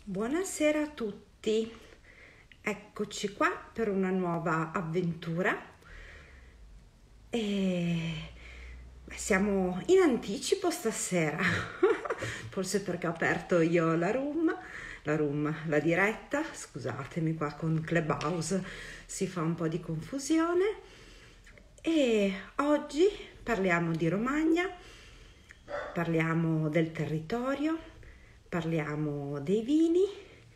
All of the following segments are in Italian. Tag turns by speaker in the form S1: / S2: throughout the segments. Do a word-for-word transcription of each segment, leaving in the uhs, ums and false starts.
S1: Buonasera a tutti, eccoci qua per una nuova avventura e beh, siamo in anticipo stasera, forse perché ho aperto io la room, la room, la diretta, scusatemi qua con Clubhouse si fa un po' di confusione e oggi parliamo di Romagna, parliamo del territorio, parliamo dei vini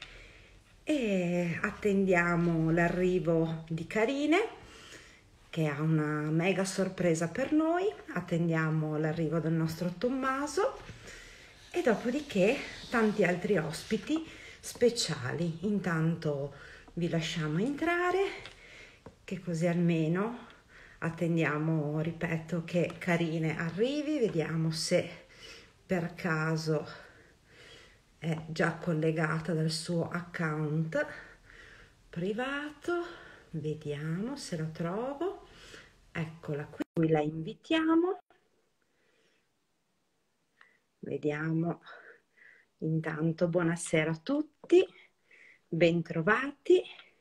S1: e attendiamo l'arrivo di Carine che ha una mega sorpresa per noi, attendiamo l'arrivo del nostro Tommaso e dopodiché tanti altri ospiti speciali. Intanto vi lasciamo entrare, che così almeno attendiamo, ripeto, che Carine arrivi, vediamo se per caso è già collegata dal suo account privato. Vediamo se la trovo. Eccola qui, la invitiamo. Vediamo. Intanto buonasera a tutti, bentrovati.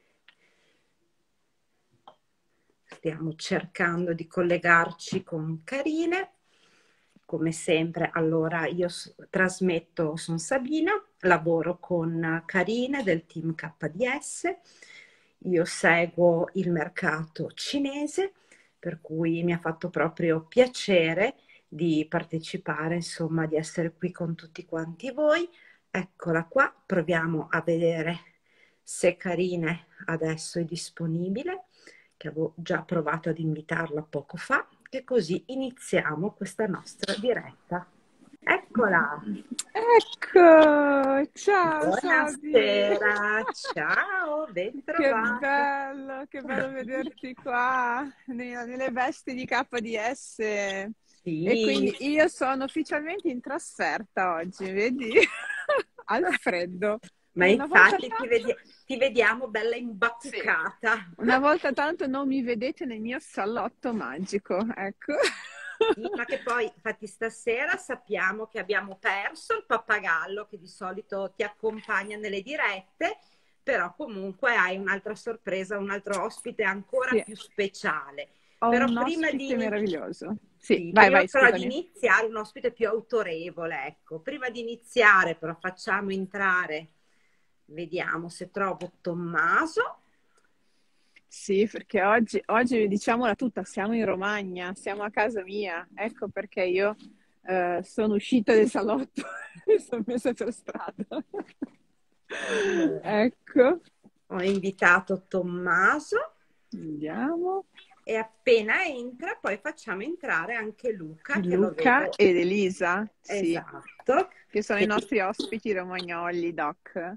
S1: Stiamo cercando di collegarci con Carine. Come sempre, allora io trasmetto, sono Sabina, lavoro con Carine del team K D S, io seguo il mercato cinese, per cui mi ha fatto proprio piacere di partecipare, insomma, di essere qui con tutti quanti voi. Eccola qua, proviamo a vedere se Carine adesso è disponibile, che avevo già provato ad invitarla poco fa. E così iniziamo questa nostra diretta. Eccola!
S2: Ecco, ciao Sabi!
S1: Buonasera, ciao,
S2: Che
S1: bentrovata!
S2: bello, che bello vederti qua nelle, nelle vesti di K D S. E
S1: Sì,
S2: quindi io sono ufficialmente in trasferta oggi, vedi? Al freddo.
S1: ma
S2: Una volta
S1: infatti ti, vedi-
S2: tanto,
S1: ti vediamo bella
S2: sì,
S1: imbacuccata.
S2: una volta tanto non mi vedete nel mio salotto magico, ecco.
S1: Sì, ma che poi, infatti, stasera sappiamo che abbiamo perso il pappagallo che di solito ti accompagna nelle dirette, però comunque hai un'altra sorpresa, un altro ospite ancora
S2: Sì,
S1: più speciale.
S2: ho
S1: Però
S2: un
S1: prima di,
S2: ospite
S1: ini-
S2: meraviglioso. Sì,
S1: sì,
S2: vai,
S1: prima
S2: vai,
S1: però di
S2: scusami.
S1: iniziare, un ospite più autorevole, ecco. Prima di iniziare, però, facciamo entrare, vediamo se trovo Tommaso.
S2: Sì, perché oggi, oggi diciamola tutta, siamo in Romagna, siamo a casa mia, ecco perché io eh, sono uscita del salotto e sono messa per strada.
S1: Allora,
S2: Ecco,
S1: ho invitato Tommaso.
S2: andiamo.
S1: E appena entra, poi facciamo entrare anche Luca, che lo
S2: Luca
S1: vedo.
S2: ed Elisa, sì,
S1: Esatto.
S2: che sono i
S1: Che-
S2: nostri ospiti romagnoli, Doc.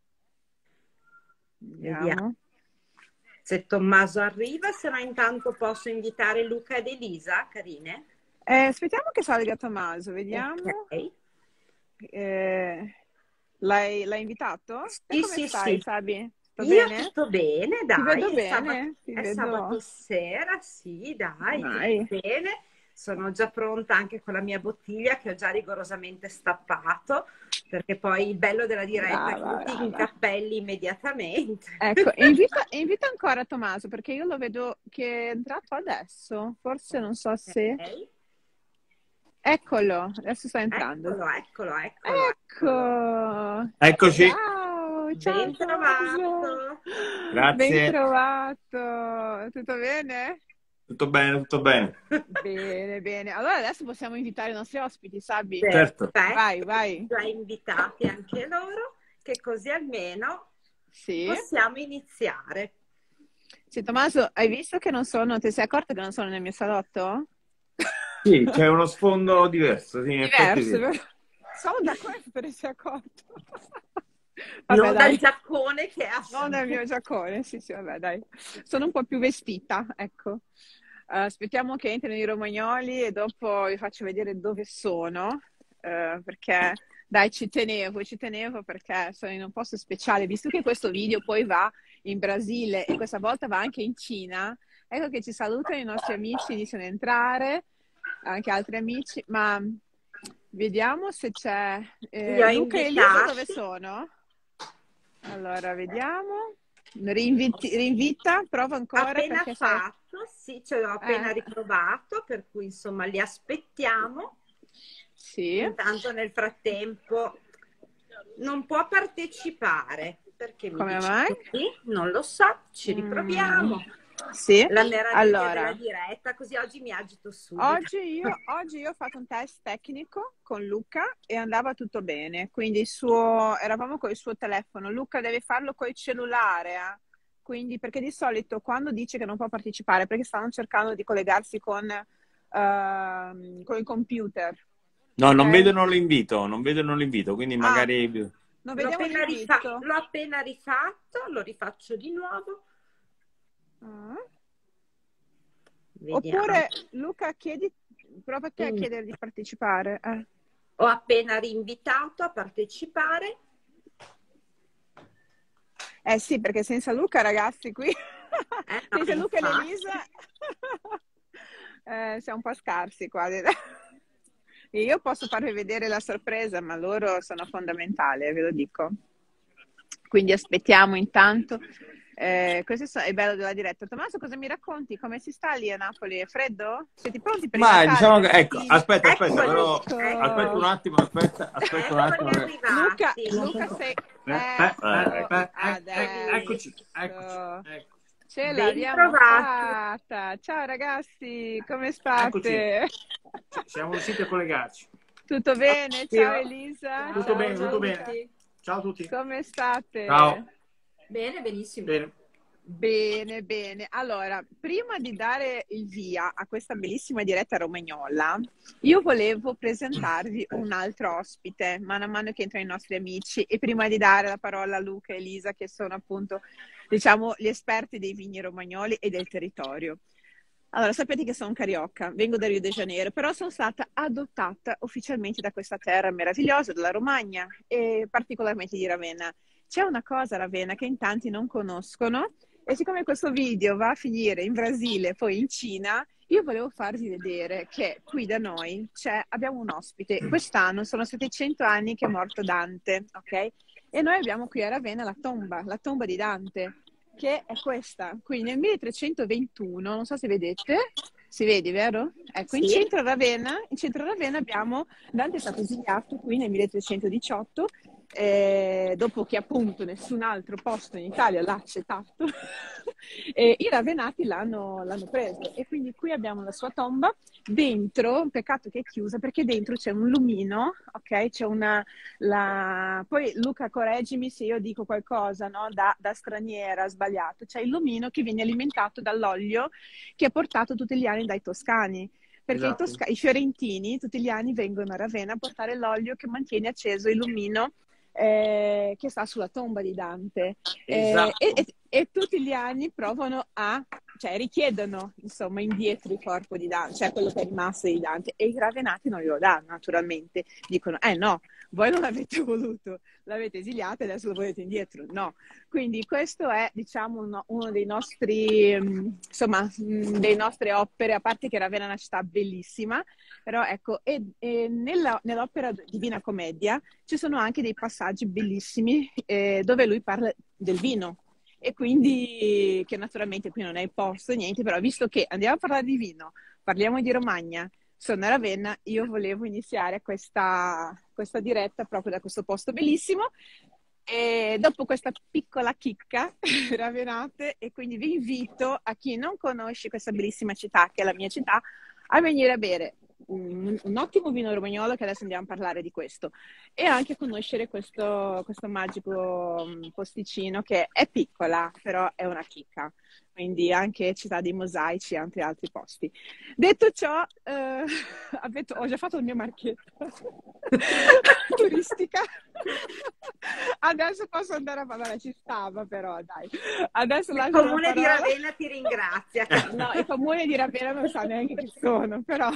S1: Vediamo
S2: Andiamo.
S1: se Tommaso arriva, se no intanto posso invitare Luca ed Elisa, carine.
S2: Eh, aspettiamo che salga Tommaso, vediamo.
S1: Ok.
S2: Eh, l'hai, l'hai invitato? Te
S1: Sì,
S2: come
S1: sì,
S2: stai,
S1: sì.
S2: Sabi? Sto
S1: Io
S2: bene?
S1: tutto bene,
S2: Ti vedo
S1: dai, è sabato,
S2: bene? Ti
S1: è sabato
S2: vedo...
S1: sera, sì, dai, tutto
S2: Dai,
S1: bene. Sono già pronta anche con la mia bottiglia che ho già rigorosamente stappato, perché poi il bello della diretta è che
S2: brava,
S1: tu ti
S2: brava.
S1: incappelli immediatamente.
S2: Ecco, e invita, e invita ancora Tommaso perché io lo vedo che è entrato adesso. Forse non so se...
S1: Ok.
S2: Eccolo, adesso sta entrando.
S1: Eccolo, eccolo, eccolo, eccolo.
S2: Ecco!
S3: Eccoci,
S2: Ciao, ciao
S1: Ben
S2: Tommaso!
S1: trovato.
S2: Ben
S3: grazie.
S2: trovato! Tutto bene?
S3: Tutto bene, tutto bene.
S2: Bene, bene. Allora adesso possiamo invitare i nostri ospiti, Sabi.
S3: Certo.
S2: Vai,
S1: Perfetto,
S2: vai.
S1: già invitati anche loro, che così almeno
S2: Sì.
S1: possiamo iniziare.
S2: Sì, Tommaso, hai visto che non sono, ti sei accorto che non sono nel mio salotto?
S3: Sì, c'è uno sfondo diverso, sì, in effetti
S2: Diverso,
S3: sì.
S2: vero? Solo da questo te ne sei accorto. Vabbè,
S1: Non dal
S2: dai,
S1: giaccone che ha
S2: non nel mio giaccone, sì, sì, vabbè, dai. Sono un po' più vestita, ecco. Eh, aspettiamo che entrino i romagnoli e dopo vi faccio vedere dove sono, eh, perché, dai, ci tenevo, ci tenevo perché sono in un posto speciale, visto che questo video poi va in Brasile e questa volta va anche in Cina. Ecco che ci salutano i nostri amici, iniziano a entrare, anche altri amici, ma vediamo se c'è...
S1: Li
S2: eh,
S1: ho
S2: Luca e Elisa
S1: invitati.
S2: dove sono? Allora, vediamo. Rinviti, rinvita, prova ancora.
S1: Appena
S2: perché
S1: fatto,
S2: sei...
S1: sì, ce l'ho appena
S2: eh.
S1: riprovato, per cui insomma li aspettiamo.
S2: Sì.
S1: Intanto nel frattempo non può partecipare, perché mi
S2: Come
S1: dice
S2: mai?
S1: così? Non lo so, ci riproviamo.
S2: Mm. Sì,
S1: La meraviglia
S2: allora,
S1: della diretta, così oggi mi agito subito.
S2: oggi io, oggi io ho fatto un test tecnico con Luca e andava tutto bene, quindi il suo, eravamo con il suo telefono. Luca deve farlo col cellulare, eh? Quindi, perché di solito quando dice che non può partecipare, perché stanno cercando di collegarsi con, ehm, con il computer.
S3: No, non
S2: Ok?
S3: vedono l'invito, non vedono l'invito, quindi
S2: Ah,
S3: magari...
S2: non
S1: L'ho
S2: vediamo
S1: appena, rifa-
S2: l'invito.
S1: l'ho appena rifatto, lo rifaccio di nuovo.
S2: Ah.
S1: Vediamo.
S2: Oppure Luca, chiedi, prova te a
S1: Mm.
S2: chiedere di partecipare. Eh.
S1: Ho appena rinvitato a partecipare.
S2: Eh sì, perché senza Luca, ragazzi, qui,
S1: Eh, no,
S2: senza Luca e
S1: infatti.
S2: l'Elisa, eh, siamo un po' scarsi qua. Io posso farvi vedere la sorpresa, ma loro sono fondamentali, ve lo dico. Quindi aspettiamo intanto. Eh, questo è bello della diretta. Tommaso, cosa mi racconti? Come si sta lì a Napoli? È freddo? Siete pronti per il
S3: Ma
S2: Natale?
S3: diciamo che, ecco, aspetta, aspetta,
S1: Eccoli,
S3: però,
S1: ecco.
S3: aspetta un attimo, aspetta, aspetta un attimo.
S1: Eccoli
S3: che-
S2: Luca,
S1: arrivati.
S2: Luca sei...
S3: Eh, eh,
S2: Ecco,
S3: eh, eh, eh,
S2: adesso.
S3: eccoci, eccoci, eccoci.
S2: Ce
S1: Ben
S2: l'abbiamo
S1: trovati.
S2: fatta. Ciao ragazzi, come
S3: Eccoci.
S2: state?
S3: Ci- Siamo riusciti a collegarci.
S2: Tutto bene? Ciao Elisa.
S1: Ciao,
S3: Tutto
S2: Ciao
S3: bene, tutto
S2: Luca.
S3: bene. Ciao a tutti.
S2: Come state?
S3: Ciao.
S1: Bene, benissimo.
S3: Bene.
S2: Bene, bene. Allora, prima di dare il via a questa bellissima diretta romagnola, io volevo presentarvi un altro ospite, mano a mano che entrano i nostri amici, e prima di dare la parola a Luca e Elisa, che sono appunto, diciamo, gli esperti dei vini romagnoli e del territorio. Allora, sapete che sono carioca, vengo da Rio de Janeiro, però sono stata adottata ufficialmente da questa terra meravigliosa, della Romagna, e particolarmente di Ravenna. C'è una cosa a Ravenna che in tanti non conoscono, e siccome questo video va a finire in Brasile, poi in Cina, io volevo farvi vedere che qui da noi c'è, abbiamo un ospite. Quest'anno sono settecento anni che è morto Dante, ok? E noi abbiamo qui a Ravenna la tomba, la tomba di Dante, che è questa. Qui nel milletrecentoventuno, non so se vedete, si vede, vero? Ecco, in
S1: Sì.
S2: centro a Ravenna, in centro a Ravenna abbiamo, Dante è stato esiliato qui nel milletrecentodiciotto, eh, dopo che appunto nessun altro posto in Italia l'ha accettato, e i ravenati l'hanno, l'hanno preso, e quindi qui abbiamo la sua tomba. Dentro, peccato che è chiusa, perché dentro c'è un lumino, ok? C'è una, la... Poi Luca, correggimi se io dico qualcosa, no? Da, da straniera, sbagliato. C'è il lumino che viene alimentato dall'olio che è portato tutti gli anni dai toscani. Perché
S3: Esatto.
S2: i, tosca- i fiorentini tutti gli anni vengono a Ravenna a portare l'olio che mantiene acceso il lumino eh, che sta sulla tomba di Dante. Eh,
S3: Esatto.
S2: e, e, e tutti gli anni provano a, cioè richiedono insomma indietro il corpo di Dante, cioè quello che è rimasto di Dante, e i ravenati non glielo danno naturalmente, dicono eh no, voi non l'avete voluto, l'avete esiliato e adesso lo volete indietro, no. Quindi questo è diciamo uno, uno dei nostri mh, insomma mh, dei nostre opere, a parte che Ravenna è una città bellissima, però ecco, e, e nella, nell'opera Divina Commedia ci sono anche dei passaggi bellissimi eh, dove lui parla del vino, e quindi che naturalmente qui non è il posto, niente, però visto che andiamo a parlare di vino, parliamo di Romagna, sono a Ravenna, io volevo iniziare questa, questa diretta proprio da questo posto bellissimo, e dopo questa piccola chicca ravenate, e quindi vi invito, a chi non conosce questa bellissima città, che è la mia città, a venire a bere un, un ottimo vino romagnolo, che adesso andiamo a parlare di questo, e anche conoscere questo, questo magico posticino che è piccola, però è una chicca. Quindi anche Città dei Mosaici e anche altri posti. Detto ciò, eh, avete, ho già fatto il mio marchetto turistica. Adesso posso andare a parlare, ci stava però, dai. Adesso
S1: il comune di Ravenna ti ringrazia.
S2: No, il comune di Ravenna non sa neanche chi sono, però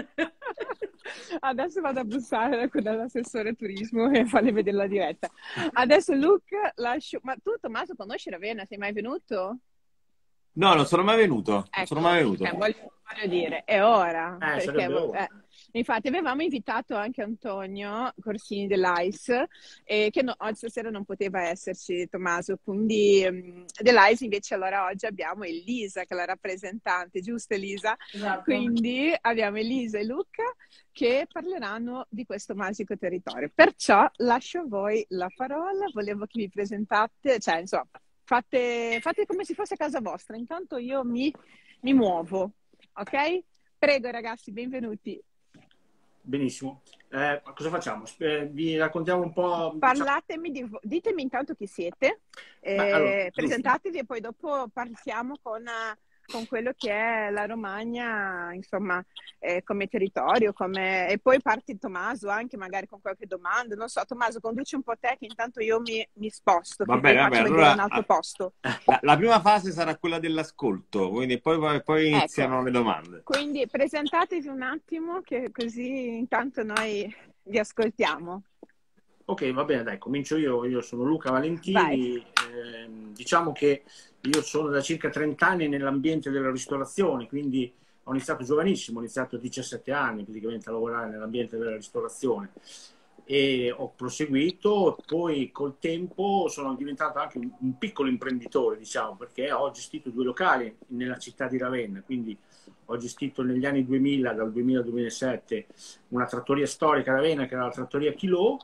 S2: adesso vado a bussare dall'assessore turismo e farle vedere la diretta. Adesso Luca, lascio... Ma tu Tommaso conosci Ravenna? Sei mai venuto?
S3: No, non sono mai venuto. Non
S2: Ecco,
S3: sono mai venuto.
S2: eh, voglio, voglio dire, è ora.
S3: Eh,
S2: perché,
S3: sarebbe ora.
S2: eh, Infatti avevamo invitato anche Antonio Corsini dell'A I S, eh, che no, oggi stasera non poteva esserci, Tommaso, quindi um, dell'A I S invece allora oggi abbiamo Elisa che è la rappresentante, giusto Elisa?
S4: Esatto.
S2: Quindi abbiamo Elisa e Luca che parleranno di questo magico territorio. Perciò lascio a voi la parola, volevo che vi presentate, cioè insomma, fate, fate come se fosse casa vostra, intanto io mi, mi muovo, ok? Prego ragazzi, benvenuti.
S3: Benissimo. Eh, cosa facciamo? Eh, vi raccontiamo un po'...
S2: Parlatemi di vo- ditemi intanto chi siete, eh,
S3: Ma allora,
S2: presentatevi e poi dopo partiamo con, eh, con quello che è la Romagna, insomma, eh, come territorio, come... e poi parti Tommaso anche magari con qualche domanda, non so, Tommaso conduci un po' te che intanto io mi, mi sposto,
S3: Va
S2: che
S3: bene,
S2: poi
S3: va
S2: faccio
S3: bene.
S2: vedere
S3: Allora,
S2: un altro
S3: ah,
S2: posto.
S3: La, la prima fase sarà quella dell'ascolto, quindi poi, poi iniziano
S2: Ecco,
S3: le domande.
S2: quindi presentatevi un attimo che così intanto noi vi ascoltiamo.
S3: Ok, va bene, dai, comincio io. Io sono Luca
S2: Vai.
S3: Valentini. Eh, diciamo che io sono da circa trenta anni nell'ambiente della ristorazione, quindi ho iniziato giovanissimo, ho iniziato a diciassette anni praticamente a lavorare nell'ambiente della ristorazione e ho proseguito. Poi col tempo sono diventato anche un, un piccolo imprenditore, diciamo, perché ho gestito due locali nella città di Ravenna, quindi ho gestito negli anni duemila, dal duemila al duemilasette, una trattoria storica a Ravenna che era la trattoria Chilò,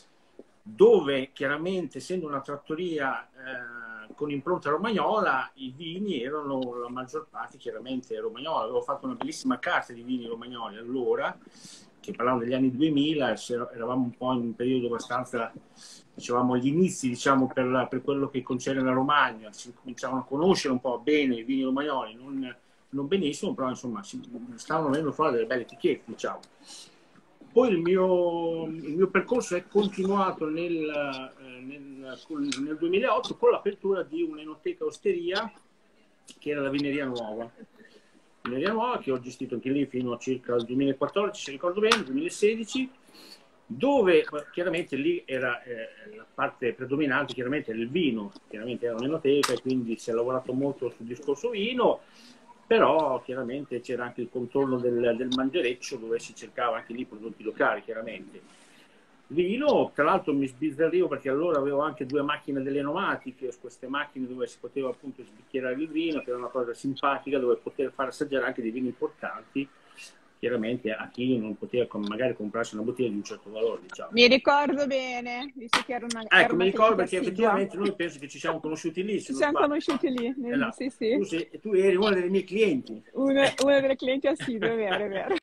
S3: dove chiaramente, essendo una trattoria eh, con impronta romagnola, i vini erano la maggior parte chiaramente romagnola. Avevo fatto una bellissima carta di vini romagnoli allora, che parlavo degli anni duemila, eravamo un po' in un periodo abbastanza, dicevamo, agli inizi, diciamo, per, la, per quello che concerne la Romagna. Si cominciavano a conoscere un po' bene i vini romagnoli, non, non benissimo, però insomma si, stavano venendo fuori delle belle etichette, diciamo. Poi il mio, il mio percorso è continuato nel, nel, nel duemilaotto con l'apertura di un'enoteca osteria che era la Vineria Nuova. Vineria Nuova che ho gestito anche lì fino a circa il duemilaquattordici, se ricordo bene, duemilasedici, dove chiaramente lì era eh, la parte predominante, chiaramente era il vino, chiaramente era un'enoteca e quindi si è lavorato molto sul discorso vino. Però chiaramente c'era anche il contorno del, del mangereccio dove si cercava anche lì prodotti locali, chiaramente. Vino, tra l'altro mi sbizzarrivo perché allora avevo anche due macchine delle enomatiche, queste macchine dove si poteva appunto sbicchierare il vino, che era una cosa simpatica, dove poter far assaggiare anche dei vini importanti, chiaramente a chi non poteva magari comprarsi una bottiglia di un certo valore, diciamo.
S2: Mi ricordo bene, visto che era una
S3: Ecco,
S2: era
S3: mi
S2: una
S3: ricordo
S2: cliente
S3: perché
S2: assidua.
S3: effettivamente noi penso che ci siamo conosciuti lì.
S2: Ci siamo conosciuti lì, nel...
S3: no.
S2: sì sì.
S3: Tu, sei, tu eri una delle mie clienti.
S2: Una, una delle clienti assidue, è vero, è vero.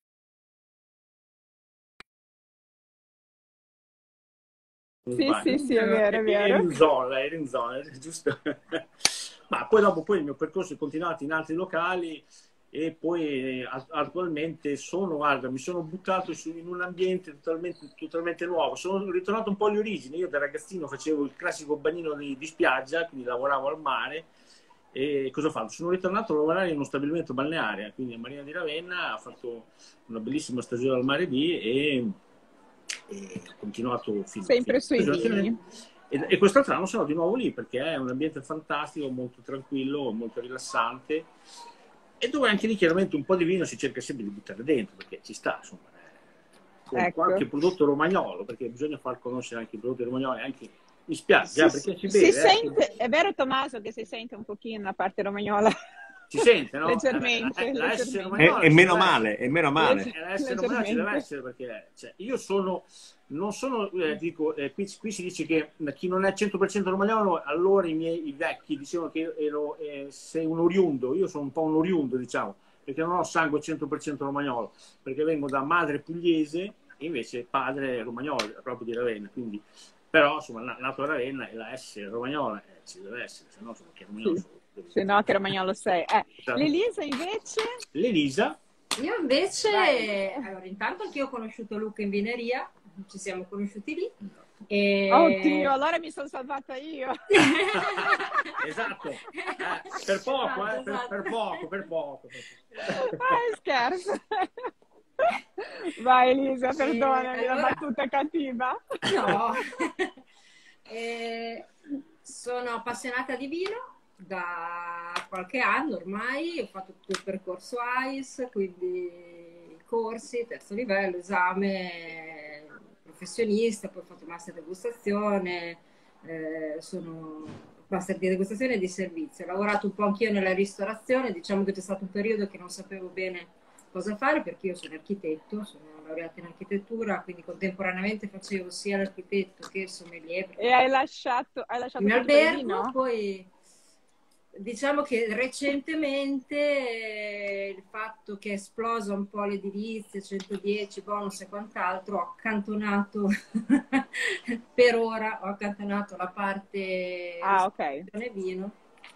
S2: Sì, sì, sì, è vero, è vero.
S3: Eri in zona, eri in zona, giusto? Ma poi dopo poi il mio percorso è continuato in altri locali e poi attualmente sono, guarda, mi sono buttato su, in un ambiente totalmente, totalmente nuovo. Sono ritornato un po' alle origini. Io da ragazzino facevo il classico bagnino di, di spiaggia, quindi lavoravo al mare. E cosa ho fatto? Sono ritornato a lavorare in uno stabilimento balneare, quindi a Marina di Ravenna, ho fatto una bellissima stagione al mare lì e, e ho continuato fino
S2: sempre
S3: fino,
S2: sui vini.
S3: E, e quest'altro anno sono di nuovo lì perché è un ambiente fantastico, molto tranquillo, molto rilassante e dove anche lì chiaramente un po' di vino si cerca sempre di buttare dentro perché ci sta, insomma, con
S2: Ecco.
S3: qualche prodotto romagnolo, perché bisogna far conoscere anche i prodotti romagnoli, anche in spiaggia,
S2: Si,
S3: perché si
S2: si
S3: vede.
S2: sente,
S3: Eh,
S2: è vero Tommaso che si sente un pochino la parte romagnola?
S3: si sente, no?
S2: Leggermente,
S3: Eh, la, la essere
S2: leggermente.
S3: romagnola
S5: E, e
S3: ci
S5: meno
S3: deve
S5: male, e meno male.
S3: essere. La essere romagnola ci deve essere perché cioè, io sono, non sono, eh, dico, eh, qui, qui si dice che chi non è cento per cento romagnolo, allora i miei i vecchi dicevano che ero, eh, sei un oriundo, io sono un po' un oriundo, diciamo, perché non ho sangue cento per cento romagnolo, perché vengo da madre pugliese e invece padre romagnolo, proprio di Ravenna, quindi, però insomma, nato a Ravenna e la S romagnola eh, ci deve essere, se no sono che romagnolo
S2: Sì.
S3: sono.
S2: Se no che romagnolo sei. Eh,
S3: Esatto.
S2: L'Elisa invece?
S3: L'Elisa?
S4: Io invece,
S2: Vai.
S4: allora intanto anch'io ho conosciuto Luca in vineria, ci siamo conosciuti lì. E...
S2: Oddio, allora mi sono salvata io.
S3: Esatto, eh, per poco, eh,
S4: Esatto,
S3: per,
S4: esatto.
S3: per poco, per poco.
S2: Ah, scherzo. Vai Elisa, perdonami,
S4: E
S2: la
S4: allora-
S2: battuta cattiva.
S4: No. E sono appassionata di vino da qualche anno ormai, ho fatto tutto il percorso A I S, quindi corsi, terzo livello, esame professionista, poi ho fatto master degustazione, eh, sono master di degustazione e di servizio. Ho lavorato un po' anch'io nella ristorazione, diciamo che c'è stato un periodo che non sapevo bene cosa fare perché io sono architetto, sono laureata in architettura, quindi contemporaneamente facevo sia l'architetto che il sommelier.
S2: E hai lasciato, hai lasciato
S4: In
S2: tutto per il
S4: albergo,
S2: vino?
S4: poi diciamo che recentemente eh, il fatto che è esplosa un po' l'edilizia, centodieci, bonus e quant'altro, ho accantonato per ora, ho accantonato la parte
S2: Ah, ok.
S4: ristorazione e vino.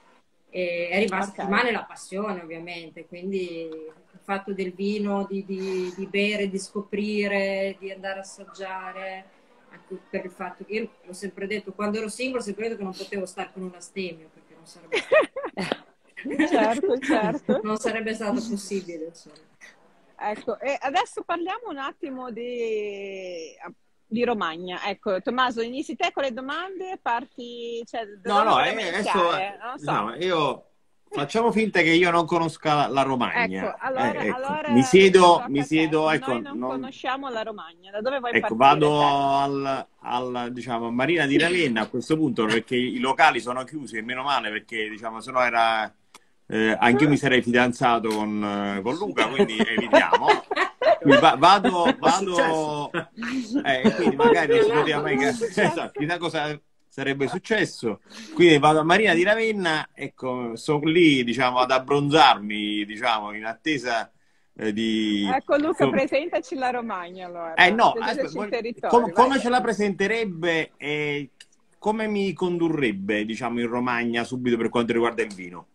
S4: E è rimasta,
S2: Ok.
S4: rimane la passione ovviamente, quindi il fatto del vino, di, di, di bere, di scoprire, di andare a assaggiare, anche per il fatto che io l'ho sempre detto, quando ero single ho sempre detto che non potevo stare con un astemio perché non sarebbe stato,
S2: Certo, certo.
S4: non sarebbe stato possibile, insomma.
S2: Ecco, e adesso parliamo un attimo di, di Romagna. Ecco, Tommaso, inizi te con le domande, parti, cioè, da
S5: No,
S2: dove
S5: no,
S2: vogliamo
S5: eh,
S2: iniziare?
S5: adesso
S2: Non lo so.
S5: diciamo, io facciamo finta che io non conosca la, la Romagna.
S2: Ecco, allora,
S5: Eh, ecco.
S2: allora
S5: Mi siedo,
S2: tocca
S5: mi
S2: a te.
S5: siedo, ecco,
S2: Noi non
S5: non-
S2: conosciamo la Romagna. Da dove vuoi
S5: ecco,
S2: partire te?
S5: vado al, al, diciamo, a Marina di Ravenna a questo punto perché i locali sono chiusi e meno male perché diciamo, se no era, eh, anch'io mi sarei fidanzato con, eh, con Luca, quindi evitiamo. Quindi va- vado,
S3: È
S5: vado,
S3: successo.
S5: eh, quindi magari non si
S2: Oddio,
S5: poteva mai,
S2: non è successo.
S5: esatto, chissà cosa sarebbe successo. Quindi vado a Marina di Ravenna, ecco, sono lì, diciamo, ad abbronzarmi, diciamo, in attesa eh, di...
S2: Ecco Luca,
S5: insomma-
S2: presentaci la Romagna allora.
S5: Eh no,
S2: Presentaci
S5: aspetta,
S2: il
S5: voglio-
S2: territorio,
S5: come,
S2: vai.
S5: come ce la presenterebbe e come mi condurrebbe, diciamo, in Romagna subito per quanto riguarda il vino?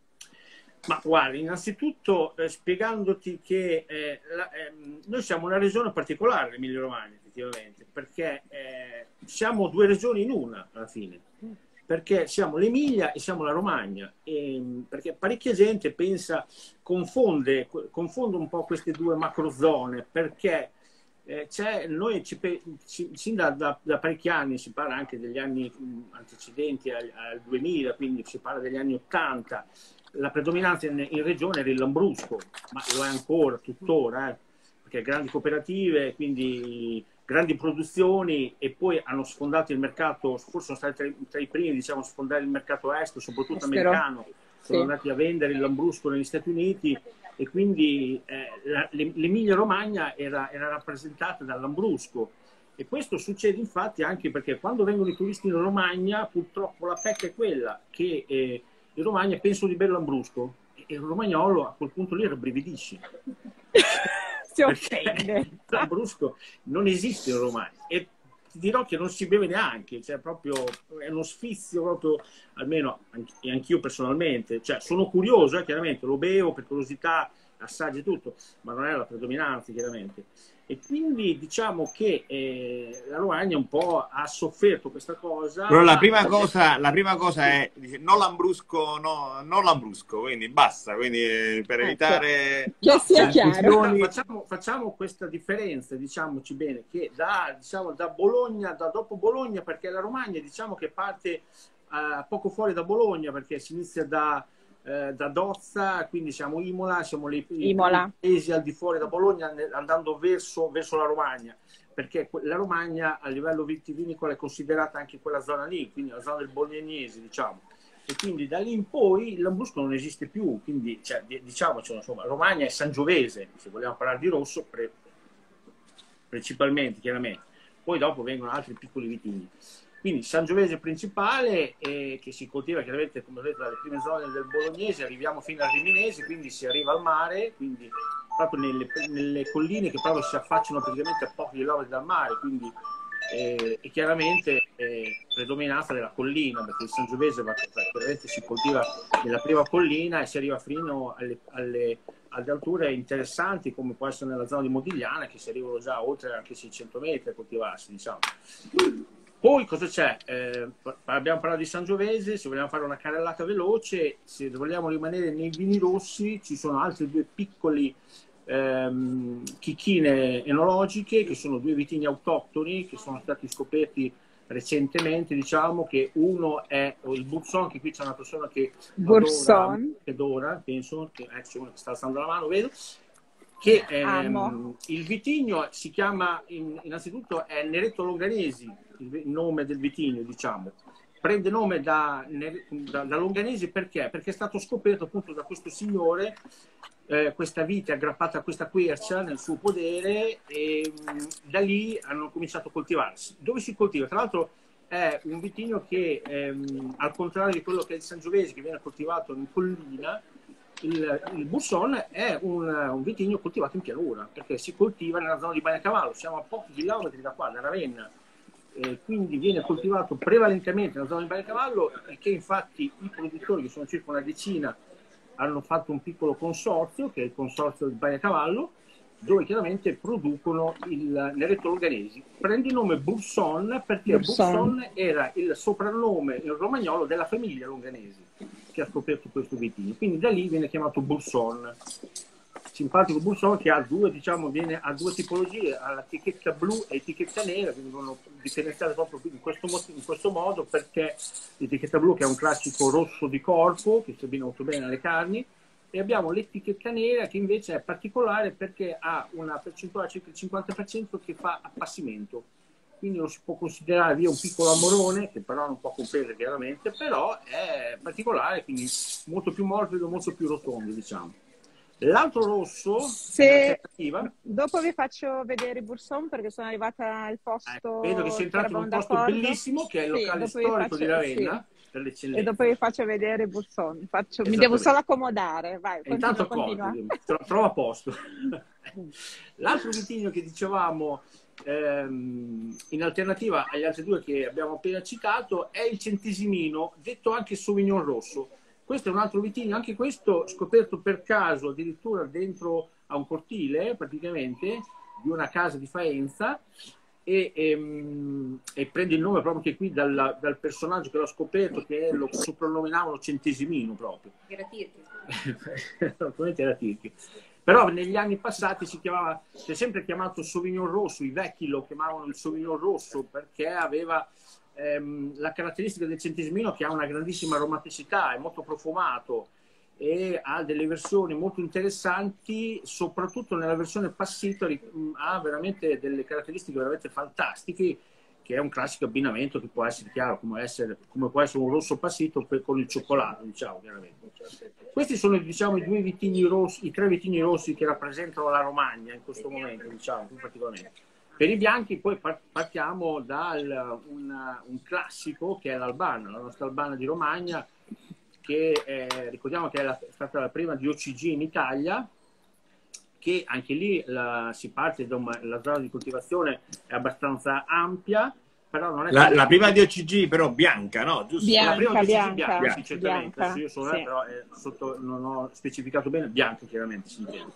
S3: Ma guarda, innanzitutto eh, spiegandoti che eh, la- ehm, noi siamo una regione particolare, l'Emilia Romagna, effettivamente, perché eh, siamo due regioni in una alla fine, perché siamo l'Emilia e siamo la Romagna, e, perché parecchia gente pensa, confonde, confonde un po' queste due macrozone, perché eh, c'è, noi ci, pe- ci- sin da, da- da parecchi anni, si parla anche degli anni mh, antecedenti al, al duemila, quindi si parla degli anni ottanta, la predominanza in, in regione era il Lambrusco, ma lo è ancora, tuttora, eh, perché grandi cooperative, quindi grandi produzioni, e poi hanno sfondato il mercato, forse sono stati tra, i- tra i primi, diciamo, a sfondare il mercato estero, soprattutto
S2: Estero.
S3: americano, sono
S2: Sì.
S3: andati a vendere il Lambrusco negli Stati Uniti, e quindi eh, la- l'Emilia Romagna era, era rappresentata dal Lambrusco. E questo succede infatti anche perché quando vengono i turisti in Romagna, purtroppo la pecca è quella che eh, in Romagna pensano di bere Lambrusco, e il romagnolo a quel punto lì rabbrividisce.
S2: Si
S3: Perché
S2: offende.
S3: il Lambrusco non esiste in Romagna, e ti dirò che non si beve neanche, cioè proprio è uno sfizio proprio, almeno anch- e anch'io personalmente, cioè sono curioso, eh, chiaramente lo bevo per curiosità, assaggio tutto, ma non è la predominanza chiaramente. E quindi diciamo che eh, la Romagna un po' ha sofferto questa cosa.
S5: Però la
S3: ma-
S5: prima cosa, la prima cosa è dice, non Lambrusco, no, non Lambrusco, quindi basta, quindi eh, per
S2: Ecco.
S5: evitare
S2: Che sia
S3: cioè,
S2: chiaro.
S5: confusioni-
S3: Facciamo, facciamo questa differenza, diciamoci bene, che da, diciamo, da Bologna, da dopo Bologna, perché la Romagna diciamo che parte eh, poco fuori da Bologna, perché si inizia da, eh, da Dozza, quindi siamo Imola, siamo le, i
S2: Imola.
S3: paesi al di fuori da Bologna, ne- andando verso, verso la Romagna, perché que- la Romagna a livello vitivinicolo è considerata anche quella zona lì, quindi la zona del Bolognese, diciamo. E quindi da lì in poi il Lambrusco non esiste più, quindi cioè, di- diciamoci, insomma, Romagna è Sangiovese, se vogliamo parlare di rosso, pre- principalmente, chiaramente. Poi dopo vengono altri piccoli vitigni. Quindi Sangiovese principale, eh, che si coltiva chiaramente, come ho detto, dalle prime zone del Bolognese, arriviamo fino al Riminese, quindi si arriva al mare, quindi proprio nelle, nelle colline che proprio si affacciano praticamente a pochi chilometri dal mare, quindi eh, e chiaramente eh, predominanza della collina, perché il Sangiovese va, chiaramente si coltiva nella prima collina e si arriva fino alle, alle, alle alture interessanti, come può essere nella zona di Modigliana, che si arrivano già oltre anche seicento metri a coltivarsi, diciamo. Poi cosa c'è? Eh, abbiamo parlato di Sangiovese, se vogliamo fare una carrellata veloce, se vogliamo rimanere nei vini rossi, ci sono altri due piccoli ehm, chicchine enologiche, che sono due vitigni autoctoni, che sono stati scoperti recentemente, diciamo, che uno è il Bourson, che qui c'è una persona che
S2: Bourson.
S3: adora, che adora, penso, che, eh, c'è uno che sta alzando la mano, vedo. che
S2: Amo.
S3: ehm, il vitigno si chiama, in- innanzitutto è Neretto Longanesi, il, il nome del vitigno, diciamo. Prende nome da, Ne- da, da Longanesi perché? Perché è stato scoperto appunto da questo signore, eh, questa vite aggrappata a questa quercia nel suo podere, e mh, da lì hanno cominciato a coltivarsi. Dove si coltiva? Tra l'altro è un vitigno che, ehm, al contrario di quello che è il Sangiovese, che viene coltivato in collina, il, il Bourson è un, un vitigno coltivato in pianura, perché si coltiva nella zona di Bagnacavallo, siamo a pochi chilometri da qua, da Ravenna, eh, quindi viene coltivato prevalentemente nella zona di Bagnacavallo, e che infatti i produttori, che sono circa una decina, hanno fatto un piccolo consorzio, che è il consorzio di Bagnacavallo, dove chiaramente producono il Neretto Longanesi. Prende il nome Bourson perché
S2: Bourson.
S3: Bourson era il soprannome in romagnolo della famiglia Longanesi che ha scoperto questo vitigno. Quindi da lì viene chiamato Bourson. Simpatico Bourson, che ha due, diciamo, viene, ha due tipologie, ha l'etichetta blu e l'etichetta nera, che vengono differenziate proprio in questo, in questo modo, perché l'etichetta blu, che è un classico rosso di corpo, che si abbina molto bene alle carni, e abbiamo l'etichetta nera, che invece è particolare perché ha una percentuale circa il cinquanta per cento che fa appassimento. Quindi lo si può considerare via un piccolo amorone, che però non può comprendere chiaramente, però è particolare, quindi molto più morbido, molto più rotondo, diciamo. L'altro rosso,
S2: Se...
S3: in
S2: dopo vi faccio vedere i Bourson, perché sono arrivata al posto,
S3: ecco, vedo che sei
S2: che
S3: entrato in un posto
S2: d'accordo.
S3: bellissimo, che è il
S2: Sì,
S3: locale
S2: dopo vi
S3: storico
S2: faccio-
S3: di Ravenna,
S2: sì.
S3: per
S2: E
S3: l'eccellenza.
S2: dopo vi faccio vedere i Bourson. Faccio... Mi devo
S3: Esattamente.
S2: solo accomodare. Vai,
S3: E intanto
S2: continua, continua.
S3: accordi, tro- trova posto. L'altro vitigno che dicevamo, ehm, in alternativa agli altri due che abbiamo appena citato, è il Centesimino, detto anche Sauvignon Rosso. Questo è un altro vitigno, anche questo scoperto per caso, addirittura dentro a un cortile, praticamente, di una casa di Faenza, e, e, e prende il nome proprio che qui dal, dal personaggio che l'ha scoperto, che lo soprannominavano Centesimino proprio.
S4: Era Tirchio.
S3: Naturalmente era Tirchio. Però negli anni passati si chiamava, si è sempre chiamato Sauvignon Rosso, i vecchi lo chiamavano il Sauvignon Rosso perché aveva ehm, la caratteristica del Centesimino, che ha una grandissima aromaticità, è molto profumato e ha delle versioni molto interessanti, soprattutto nella versione passito ha veramente delle caratteristiche veramente fantastiche, che è un classico abbinamento che può essere chiaro, come, essere, come può essere un rosso passito per, con il cioccolato, diciamo, chiaramente. Questi sono, diciamo, i due vitigni rossi, i tre vitigni rossi che rappresentano la Romagna in questo momento, diciamo, più particolarmente. Per i bianchi poi partiamo da un, un classico che è l'Albana, la nostra Albana di Romagna, che eh, ricordiamo che è, la, è stata la prima di O C G in Italia, che anche lì la, si parte da una, la zona di coltivazione è abbastanza ampia, però non è
S5: la, la prima di O C G però bianca, no? Giusto?
S2: Bianca,
S3: la prima di O C G
S2: bianca,
S3: bianca,
S2: bianca,
S3: sì, certamente.
S2: bianca,
S3: Io sono,
S2: sì.
S3: però eh, sotto, non ho specificato bene, bianca chiaramente si intende.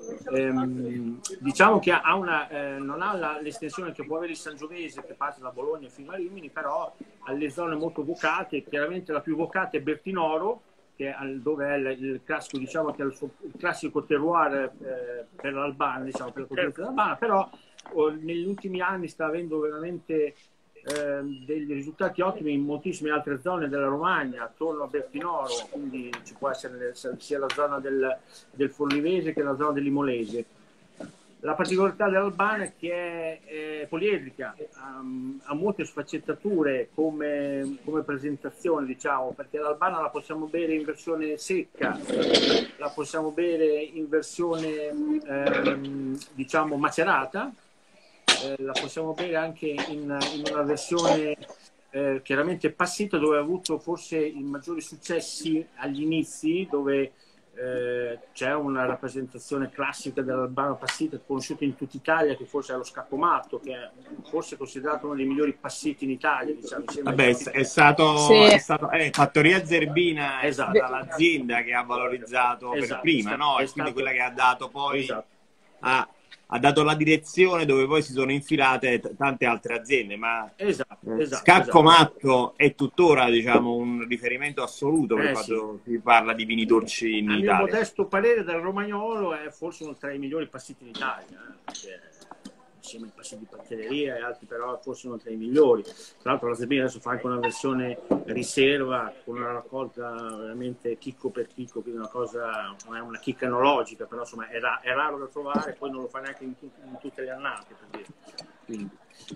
S3: Ehm, diciamo che ha una, eh, non ha la, l'estensione che può avere il Sangiovese, che parte da Bologna fino a Rimini, però ha le zone molto vocate. Chiaramente la più vocata è Bertinoro, che è, dove è il, il classico, diciamo che è il, suo, il classico terroir eh, per l'Albana, diciamo, per la coltivazione dell'Albana, però oh, negli ultimi anni sta avendo veramente eh, degli risultati ottimi in moltissime altre zone della Romagna, attorno a Bertinoro, quindi ci può essere sia la zona del, del Forlivese che la zona dell'Imolese. La particolarità dell'Albana è che è, è poliedrica, um, ha molte sfaccettature come, come presentazione, diciamo, perché l'Albana la possiamo bere in versione secca, la possiamo bere in versione ehm, diciamo macerata, eh, la possiamo bere anche in, in una versione eh, chiaramente passita, dove ha avuto forse i maggiori successi agli inizi, dove Eh, c'è una rappresentazione classica dell'Albano passito conosciuta in tutta Italia, che forse è lo Scaccomatto, che è forse considerato uno dei migliori passiti in Italia, diciamo.
S5: Vabbè, è, è stato,
S2: sì.
S5: è stato eh, Fattoria Zerbina è
S3: esatto.
S5: stata l'azienda che ha valorizzato
S3: esatto.
S5: per prima,
S3: stato,
S5: no? E
S3: stato...
S5: quindi quella che ha dato poi
S3: esatto.
S5: a ha dato la direzione dove poi si sono infilate t- tante altre aziende, ma
S3: esatto,
S5: eh,
S3: esatto,
S5: Scaccomatto
S3: esatto.
S5: è tuttora, diciamo, un riferimento assoluto per
S3: eh,
S5: quando
S3: sì.
S5: si parla di vini dolci in
S3: A
S5: Italia.
S3: mio modesto parere, dal Romagnolo è forse uno tra i migliori passiti in Italia, eh, perché insieme ai passi di pantelleria e altri, però forse sono tra i migliori. Tra l'altro la Zerbini adesso fa anche una versione riserva con una raccolta veramente chicco per chicco, quindi una cosa, non è una chicca enologica, però insomma è, ra- è raro da trovare, poi non lo fa neanche in, in tutte le annate, per dire. Quindi.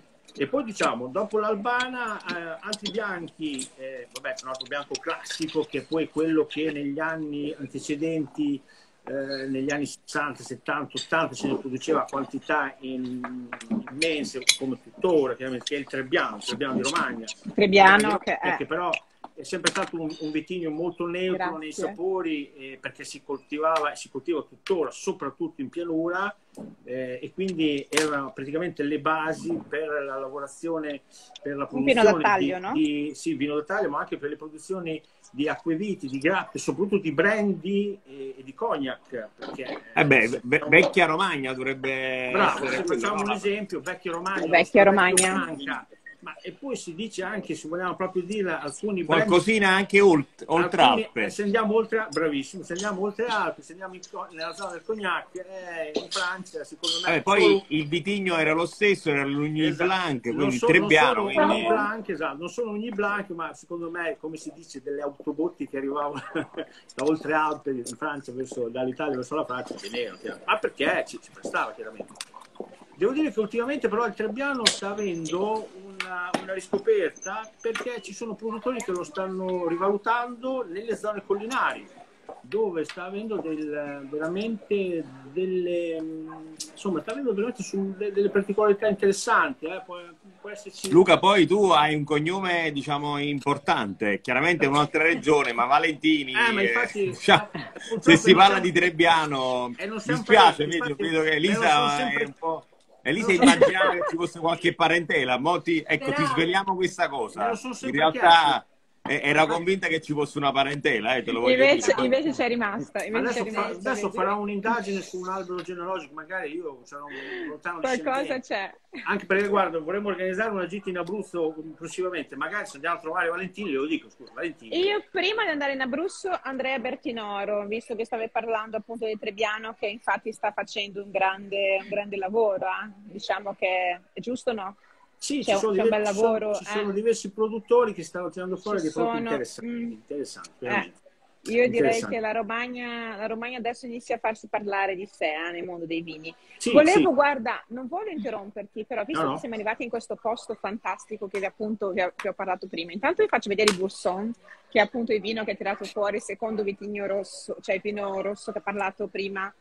S3: E poi diciamo, dopo l'Albana, eh, altri bianchi, eh, vabbè, un altro bianco classico che poi è quello che negli anni antecedenti, eh, negli anni sessanta, settanta, ottanta se ne produceva quantità in, immense, come tuttora, che è il Trebbiano, il Trebbiano di Romagna.
S2: Trebbiano, che è...
S3: Che però è sempre stato un, un vitigno molto neutro
S2: Grazie.
S3: nei sapori, eh, perché si coltivava e si coltiva tuttora, soprattutto in pianura, eh, e quindi erano praticamente le basi per la lavorazione, per la
S2: Un vino
S3: produzione
S2: da taglio,
S3: di,
S2: no?
S3: di sì, vino da taglio, ma anche per le produzioni di acqueviti, di grappe, soprattutto di brandy e, e di cognac. Perché,
S5: Eh beh,
S3: se
S5: be-
S3: facciamo-
S5: vecchia Romagna dovrebbe
S3: Bravo,
S5: essere
S3: se
S5: quello,
S3: facciamo
S5: no?
S3: un esempio, Vecchia Romagna,
S2: Vecchia
S3: lo Vecchio
S2: Romagna.
S3: Branca, ma e poi si dice anche, se vogliamo proprio dire, alcuni brandy,
S5: Qualcosina anche olt- oltre
S3: alcuni,
S5: Alpe.
S3: eh, se andiamo oltre, bravissimo, se andiamo oltre Alpi, se andiamo in, nella zona del Cognac, eh, in Francia, secondo me,
S5: Vabbè, poi
S3: solo,
S5: il vitigno era lo stesso, era l'Ugni
S3: esatto,
S5: Blanc,
S3: non,
S5: quindi
S3: so, non
S5: Trebbiano.
S3: sono
S5: Quindi...
S3: Ugni Blanc, esatto, non sono Ugni Blanc, ma secondo me, come si dice, delle autobotti che arrivavano da oltre Alpi, in Francia, verso, dall'Italia verso la Francia, venivano, ma perché ci, ci prestava chiaramente. Devo dire che ultimamente però il Trebbiano sta avendo una, una riscoperta, perché ci sono produttori che lo stanno rivalutando nelle zone collinari, dove sta avendo del, veramente delle, insomma, sta avendo veramente su, delle particolarità interessanti. Eh? Può, può esserci...
S5: Luca, poi tu hai un cognome, diciamo, importante, chiaramente è un'altra regione, ma Valentini,
S3: Eh, ma infatti,
S5: eh, diciamo,
S3: eh,
S5: se si parla
S3: siamo...
S5: di Trebbiano,
S3: eh, non
S5: mi
S3: siamo
S5: dispiace,
S3: parenti,
S5: vedo,
S3: infatti,
S5: vedo che
S3: me lo sono
S5: Elisa
S3: sempre...
S5: è un po'... Elisa
S3: me lo
S5: immaginava che ci fosse qualche parentela, mo ti, ecco, ti sveliamo questa
S3: Me
S5: cosa.
S3: lo sono
S5: In
S3: sempre
S5: realtà eh, era convinta che ci fosse una parentela, eh, te lo voglio
S2: Invece,
S5: dire.
S2: invece c'è rimasta. Invece
S3: Adesso,
S2: c'è
S3: fa,
S2: rimasta,
S3: adesso
S2: vedi?
S3: farò un'indagine su un albero genealogico, magari io sarò un lontano
S2: Qualcosa
S3: discendente.
S2: c'è.
S3: Anche perché, guarda, vorremmo organizzare una gita in Abruzzo prossimamente, magari se andiamo a trovare Valentini, glielo dico, scusa, Valentini.
S2: Io prima di andare in Abruzzo andrei a Bertinoro, visto che stavi parlando appunto di Trebbiano, che infatti sta facendo un grande, un grande lavoro, eh? Diciamo che è giusto o no?
S3: Sì,
S2: C'è,
S3: ci sono,
S2: c'è un bel
S3: diversi, ci sono,
S2: lavoro.
S3: ci sono
S2: eh.
S3: diversi produttori che stanno tirando fuori
S2: Ci
S3: dei prodotti
S2: sono,
S3: interessanti,
S2: mm,
S3: interessanti,
S2: eh,
S3: veramente.
S2: io direi
S3: Interessanti.
S2: che la Romagna, la Romagna adesso inizia a farsi parlare di sé eh, nel mondo dei vini.
S3: Sì,
S2: Volevo,
S3: sì.
S2: guarda, non voglio interromperti, però visto
S3: No,
S2: che
S3: no.
S2: siamo arrivati in questo posto fantastico che vi, appunto vi ho, vi ho parlato prima, intanto vi faccio vedere il Bourson, che è appunto il vino che ha tirato fuori il secondo vitigno rosso, cioè il vino rosso che ha parlato prima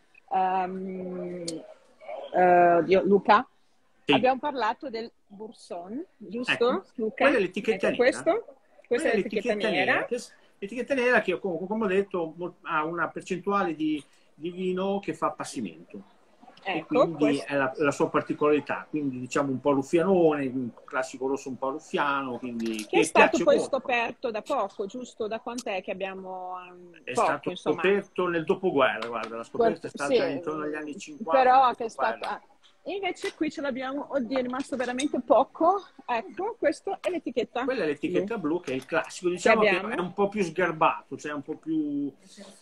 S2: um, uh, di Luca.
S3: Sì.
S2: Abbiamo parlato del Bourson, giusto,
S3: Ecco,
S2: Luca?
S3: quella è l'etichetta
S2: Ecco,
S3: nera.
S2: questo, questa è l'etichetta nera.
S3: che- L'etichetta nera che, come, come ho detto, mo- ha una percentuale di, di vino che fa appassimento. E
S2: Ecco,
S3: quindi
S2: questo.
S3: è la, la sua particolarità. Quindi diciamo un po' ruffianone, un classico rosso un po' ruffiano. Quindi,
S2: Che è stato
S3: piace
S2: poi
S3: molto.
S2: scoperto da poco, giusto? Da quant'è che abbiamo um,
S3: È
S2: poco,
S3: stato
S2: insomma.
S3: scoperto nel dopoguerra, guarda, la scoperta è stata
S2: Sì,
S3: intorno agli anni cinquanta.
S2: però
S3: nel
S2: che è
S3: dopoguerra.
S2: stata... Invece qui ce l'abbiamo, oddio, è rimasto veramente poco. Ecco, questa è l'etichetta.
S3: Quella è l'etichetta blu, che è il classico,
S2: Che
S3: diciamo che
S2: abbiamo.
S3: è un po' più sgarbato, cioè un po' più...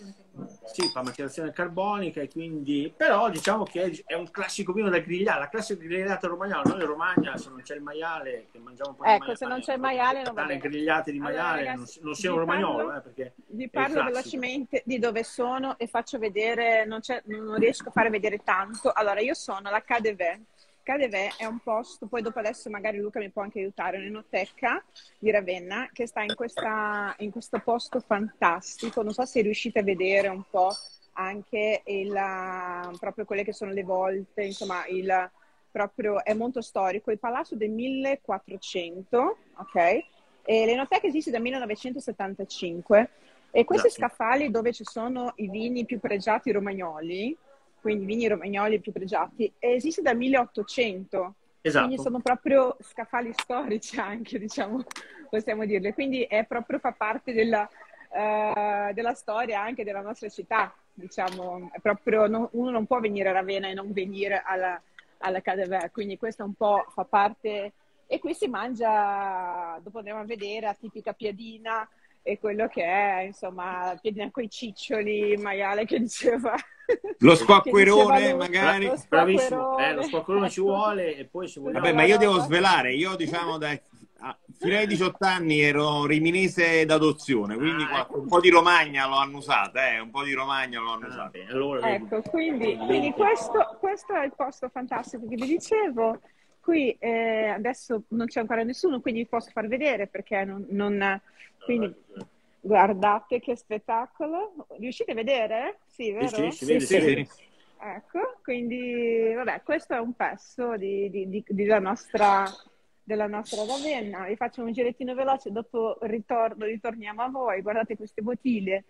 S3: Sì, fa macerazione carbonica e quindi... Però diciamo che è, è un classico vino da grigliare, la classica grigliata romagnola. Noi in Romagna, se non c'è il maiale, che mangiamo un po' di
S2: Ecco,
S3: maiale,
S2: se non c'è il maiale non va
S3: le
S2: bene.
S3: grigliate di
S2: Allora,
S3: maiale,
S2: ragazzi,
S3: non, non sia un
S2: vi
S3: romagnolo,
S2: parlo-
S3: eh, perché
S2: Vi
S3: è il
S2: parlo
S3: classico.
S2: velocemente di dove sono e faccio vedere, non, c'è- non riesco a fare vedere tanto. Allora, io sono alla Cadevè. Cadevè è un posto, poi dopo adesso magari Luca mi può anche aiutare, un'enoteca di Ravenna che sta in, questa, in questo posto fantastico. Non so se riuscite a vedere un po' anche il, proprio quelle che sono le volte, insomma, il, proprio, è molto storico. Il palazzo del millequattrocento, ok? E l'enoteca esiste dal millenovecentosettantacinque e questi
S3: Esatto.
S2: scaffali dove ci sono i vini più pregiati romagnoli, quindi i vini romagnoli più pregiati, esiste dal milleottocento,
S3: Esatto.
S2: quindi sono proprio scaffali storici anche, diciamo, possiamo dirle. Quindi è proprio fa parte della, eh, della storia anche della nostra città, diciamo, è proprio, no, uno non può venire a Ravenna e non venire alla, alla Cadevè, quindi questo un po' fa parte. E qui si mangia, dopo andiamo a vedere, la tipica piadina, e quello che è, insomma, piedina coi ciccioli, il maiale che diceva...
S5: Lo
S2: che
S5: squacquerone,
S2: diceva lui,
S5: magari.
S2: lo
S3: Bravissimo, eh, lo
S2: squacquerone.
S3: squacquerone ci vuole e poi se vogliamo...
S5: Vabbè, ma io devo svelare, io diciamo dai, a- fino ai diciotto anni ero riminese d'adozione, quindi
S3: Ah,
S5: qualche-
S3: ecco.
S5: un po' di Romagna l'ho annusata, eh, un po' di Romagna l'ho
S3: Ah,
S5: annusata.
S3: bene, allora vedi.
S2: Ecco, quindi,
S3: Vedi
S2: quindi
S3: che-
S2: questo, questo è il posto fantastico che vi dicevo. Qui eh, adesso non c'è ancora nessuno, quindi vi posso far vedere perché non... non- quindi guardate che spettacolo. Riuscite a vedere? Sì,
S3: Sì,
S2: vero?
S3: sì, si vede,
S5: Sì,
S3: si
S5: sì.
S3: vede.
S2: Ecco, quindi vabbè, questo è un pezzo di, di- di- della nostra, della nostra Ravenna. Vi faccio un girettino veloce, dopo ritorno, ritorniamo a voi. Guardate queste bottiglie.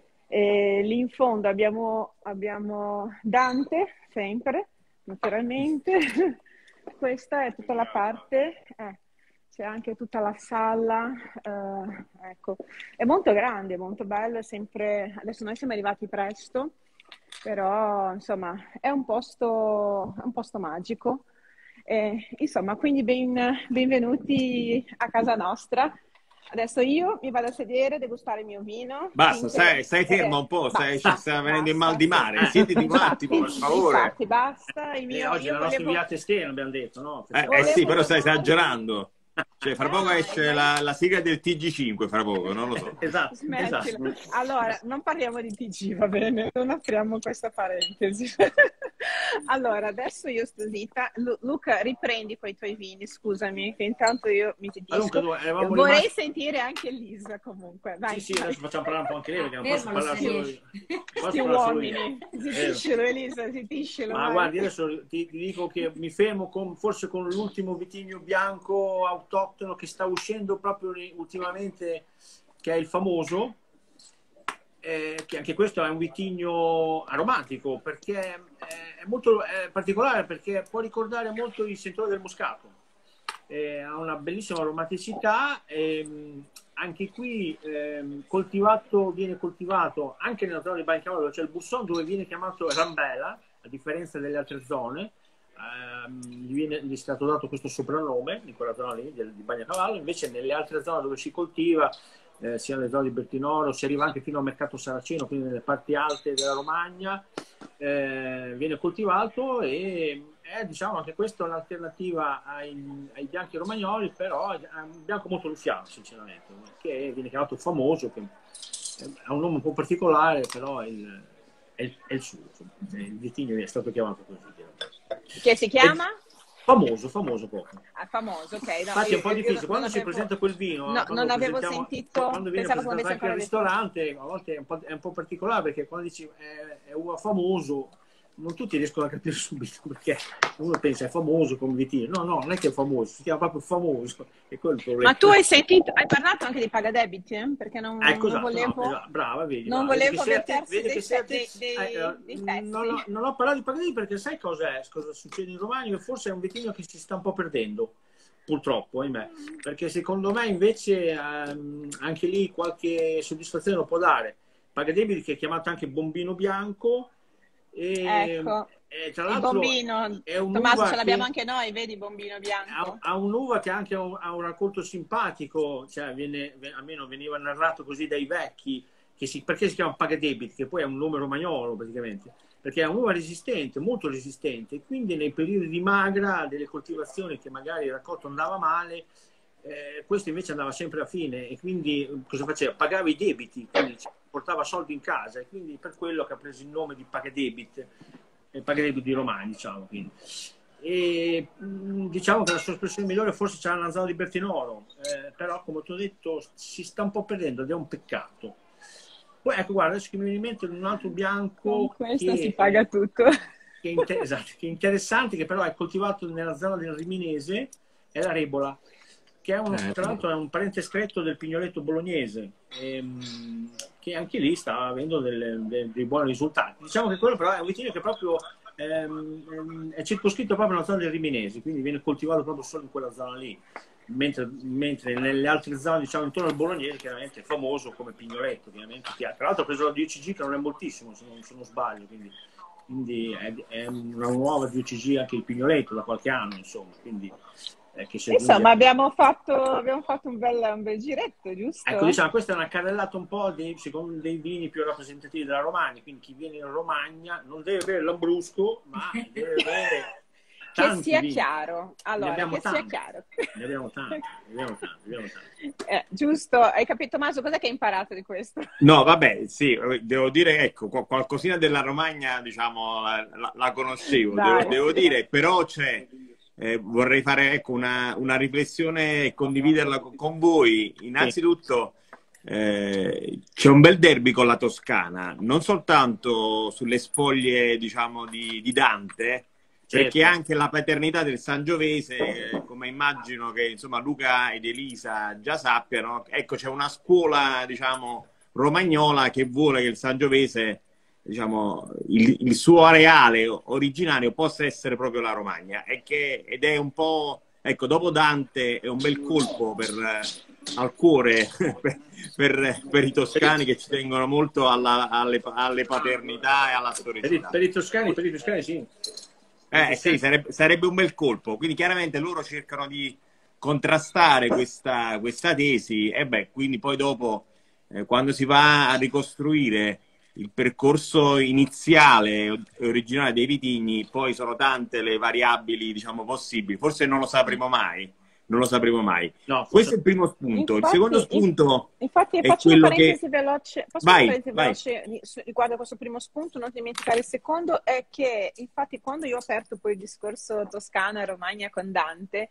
S2: E lì in fondo abbiamo, abbiamo Dante, sempre, naturalmente. Questa è tutta la parte, eh, c'è anche tutta la sala, eh, ecco. È molto grande, molto bello, è sempre... Adesso noi siamo arrivati presto, però insomma è un posto, è un posto magico. Eh, insomma, quindi ben, benvenuti a casa nostra. Adesso io mi vado a sedere, degustare il mio vino.
S5: Basta,
S2: finché-
S5: stai, stai fermo
S2: eh,
S5: un po', stai,
S2: basta,
S5: ci sta venendo il
S2: basta,
S5: mal di
S2: sì.
S5: mare.
S3: Eh.
S5: Siediti un
S2: Infatti,
S5: attimo, per favore.
S2: infatti, basta. Il
S3: Eh,
S2: mio,
S3: oggi è
S2: io
S3: la nostra
S2: volevo...
S3: inviata esterna, abbiamo detto, no?
S5: Eh, eh
S2: Volevo
S5: sì, però stai
S2: chiamarvi-
S5: esagerando. Cioè, fra poco
S2: Dai,
S5: esce
S2: dai.
S5: la, la sigla del T G cinque, fra poco, non lo so.
S3: Esatto,
S2: Smettila.
S3: esatto.
S2: Allora, non parliamo di T G, va bene? Non apriamo questa parentesi. Allora, adesso io sto zitta. Lu- Luca, riprendi con i tuoi vini, scusami, che intanto io mi
S3: Ah, Luca,
S2: zittisco.
S3: dove- eravamo
S2: Vorrei
S3: rimasti-
S2: sentire anche Lisa comunque. Vai,
S3: Sì, sì, adesso facciamo parlare un po' anche lei, perché non posso
S4: Fermalo,
S3: parlare
S4: se
S3: solo
S4: riesci.
S3: io. Posso
S2: questi
S3: parlare solo io.
S2: uomini.
S3: Vero.
S2: Zittiscelo, Elisa, zittiscelo.
S3: Ma
S2: vai.
S3: guardi, adesso ti, ti dico che mi fermo con, forse con l'ultimo vitigno bianco autoctono che sta uscendo proprio ri- ultimamente, che è il famoso, eh, che anche questo è un vitigno aromatico, perché è, è molto è particolare, perché può ricordare molto il sentore del moscato. Eh, ha una bellissima aromaticità, ehm, anche qui ehm, coltivato, viene coltivato anche nella zona di Bagnacavallo, dove c'è il Busson, dove viene chiamato Rambela, a differenza delle altre zone. Ehm, gli, viene, gli è stato dato questo soprannome in quella zona lì del, di Bagnacavallo. Invece nelle altre zone dove si coltiva, eh, sia nelle zone di Bertinoro, si arriva anche fino al mercato saraceno, quindi nelle parti alte della Romagna, eh, viene coltivato, e è, diciamo, anche questa è un'alternativa ai, ai bianchi romagnoli, però è un bianco molto ruffiano, sinceramente, che viene chiamato famoso, che ha un nome un po' particolare, però è il, è il, è il suo, insomma. Il vitigno è stato chiamato così.
S2: Che si chiama?
S3: Famoso, famoso proprio.
S2: Ah, famoso, ok. No,
S3: Infatti è
S2: io-
S3: un po'
S2: io
S3: difficile.
S2: non
S3: Quando si
S2: avevo-
S3: presenta quel vino,
S2: No,
S3: quando
S2: non avevo
S3: presentiamo-
S2: sentito,
S3: quando viene
S2: pensavo come
S3: presentato
S2: avesse
S3: anche al
S2: ancora detto.
S3: ristorante, a volte è un po', è un po' particolare, perché quando dici è, è uva famoso, non tutti riescono a capire subito, perché uno pensa è famoso come vitigno. No, no, non è che è famoso, si chiama proprio famoso, è quello il problema.
S2: Ma tu hai sentito, hai parlato anche di pagadebiti, eh? Perché non,
S3: Ecco,
S2: non
S3: esatto,
S2: volevo...
S3: no, esatto, brava, vedi.
S2: non
S3: brava. Vedi
S2: volevo
S3: che sei
S2: mettersi
S3: attento- vedi
S2: dei
S3: che sei
S2: dei-
S3: attento-
S2: dei-
S3: eh,
S2: dei
S3: eh,
S2: pezzi.
S3: non, ho, non ho parlato di Pagani perché sai cos'è, cosa succede in Romagna, che forse è un vitigno che si sta un po' perdendo, purtroppo, ahimè, perché secondo me invece ehm, anche lì qualche soddisfazione lo può dare. Pagadebiti, che è chiamato anche bombino bianco, e,
S2: Ecco,
S3: e tra
S2: il
S3: l'altro
S2: bombino.
S3: è un'uva
S2: Tommaso, ce l'abbiamo
S3: che-
S2: anche noi, vedi, bombino bianco.
S3: ha, ha un'uva che anche ha un, ha un raccolto simpatico, cioè viene, almeno veniva narrato così dai vecchi, che si, perché si chiama Pagadebit, che poi è un nome romagnolo praticamente, perché è un'uva resistente, molto resistente, e quindi nei periodi di magra, delle coltivazioni che magari il raccolto andava male, eh, questo invece andava sempre a fine, e quindi cosa faceva? Pagava i debiti, quindi portava soldi in casa, e quindi per quello che ha preso il nome di Pagadebit, eh, Pagadebit di Romagna, diciamo. Quindi. E mh, diciamo che la sua espressione migliore forse c'era nella zona di Bertinoro, eh, però come ti ho detto si sta un po' perdendo, ed è un peccato. Poi ecco, guarda, adesso che mi viene in mente un altro bianco
S2: Con questo
S3: che,
S2: si paga tutto.
S3: che, è inter- esatto, che è interessante, che però è coltivato nella zona del Riminese, è la Rebola, che è un,
S5: Eh,
S3: tra l'altro è un parente stretto del Pignoletto bolognese, ehm, che anche lì sta avendo delle- dei, dei buoni risultati. Diciamo che quello però è un vitigno che proprio ehm, ehm, è circoscritto proprio nella zona del Riminese, quindi viene coltivato proprio solo in quella zona lì, mentre, mentre nelle altre zone, diciamo intorno al bolognese, chiaramente è famoso come Pignoletto, ovviamente. Tra l'altro ha preso la D C G, che non è moltissimo, se non, se non sbaglio, quindi, quindi è, è una nuova D C G anche il Pignoletto da qualche anno, insomma, quindi eh, che si
S2: Insomma,
S3: aggiunge.
S2: abbiamo fatto, abbiamo fatto un bel, un bel giretto, giusto?
S3: Ecco, diciamo, questo è una carrellata un po' dei, secondo dei vini più rappresentativi della Romagna, quindi chi viene in Romagna non deve bere l'Ambrusco, ma deve bere
S2: Che
S3: tanti
S2: sia
S3: vini.
S2: chiaro,
S3: Ne
S2: allora,
S3: abbiamo
S2: che sia
S3: tanti,
S2: chiaro.
S3: ne abbiamo tanti, ne abbiamo tanti, ne abbiamo tanti.
S2: Eh, giusto, hai capito, Tommaso? Cos'è che hai imparato di questo?
S5: No, vabbè, sì, devo dire, ecco, qual- qualcosina della Romagna, diciamo, la, la- la conoscevo, devo,
S2: Dai.
S5: devo dire, però c'è, eh, vorrei fare, ecco, una, una riflessione e condividerla con, con voi. Innanzitutto, eh, c'è un bel derby con la Toscana, non soltanto sulle spoglie, diciamo, di, di Dante, perché
S3: Certo.
S5: anche la paternità del Sangiovese, eh, come immagino che insomma Luca ed Elisa già sappiano, ecco, c'è una scuola, diciamo, romagnola che vuole che il Sangiovese, diciamo, il, il suo areale originario possa essere proprio la Romagna, e che, ed è un po', ecco, dopo Dante è un bel colpo per, eh, al cuore per, per, per i toscani, che ci tengono molto alla, alle, alle paternità e alla
S3: Per i,
S5: storicità.
S3: per i toscani, per i toscani sì.
S5: Eh sì, sarebbe, sarebbe un bel colpo. Quindi chiaramente loro cercano di contrastare questa, questa tesi, e beh, quindi poi dopo, eh, quando si va a ricostruire il percorso iniziale e originale dei vitigni, poi sono tante le variabili, diciamo, possibili. Forse non lo sapremo mai. Non lo sapremo mai.
S3: No,
S5: Questo è il primo spunto. Il
S2: Infatti,
S5: secondo
S2: inf-
S5: spunto
S2: infatti
S5: è
S2: faccio una
S5: quello che...
S2: parentesi veloce, posso fare una
S5: Vai,
S2: parentesi
S5: vai.
S2: veloce ri- su- riguardo a questo primo spunto, non dimenticare il secondo, è che infatti quando io ho aperto poi il discorso Toscana e Romagna con Dante,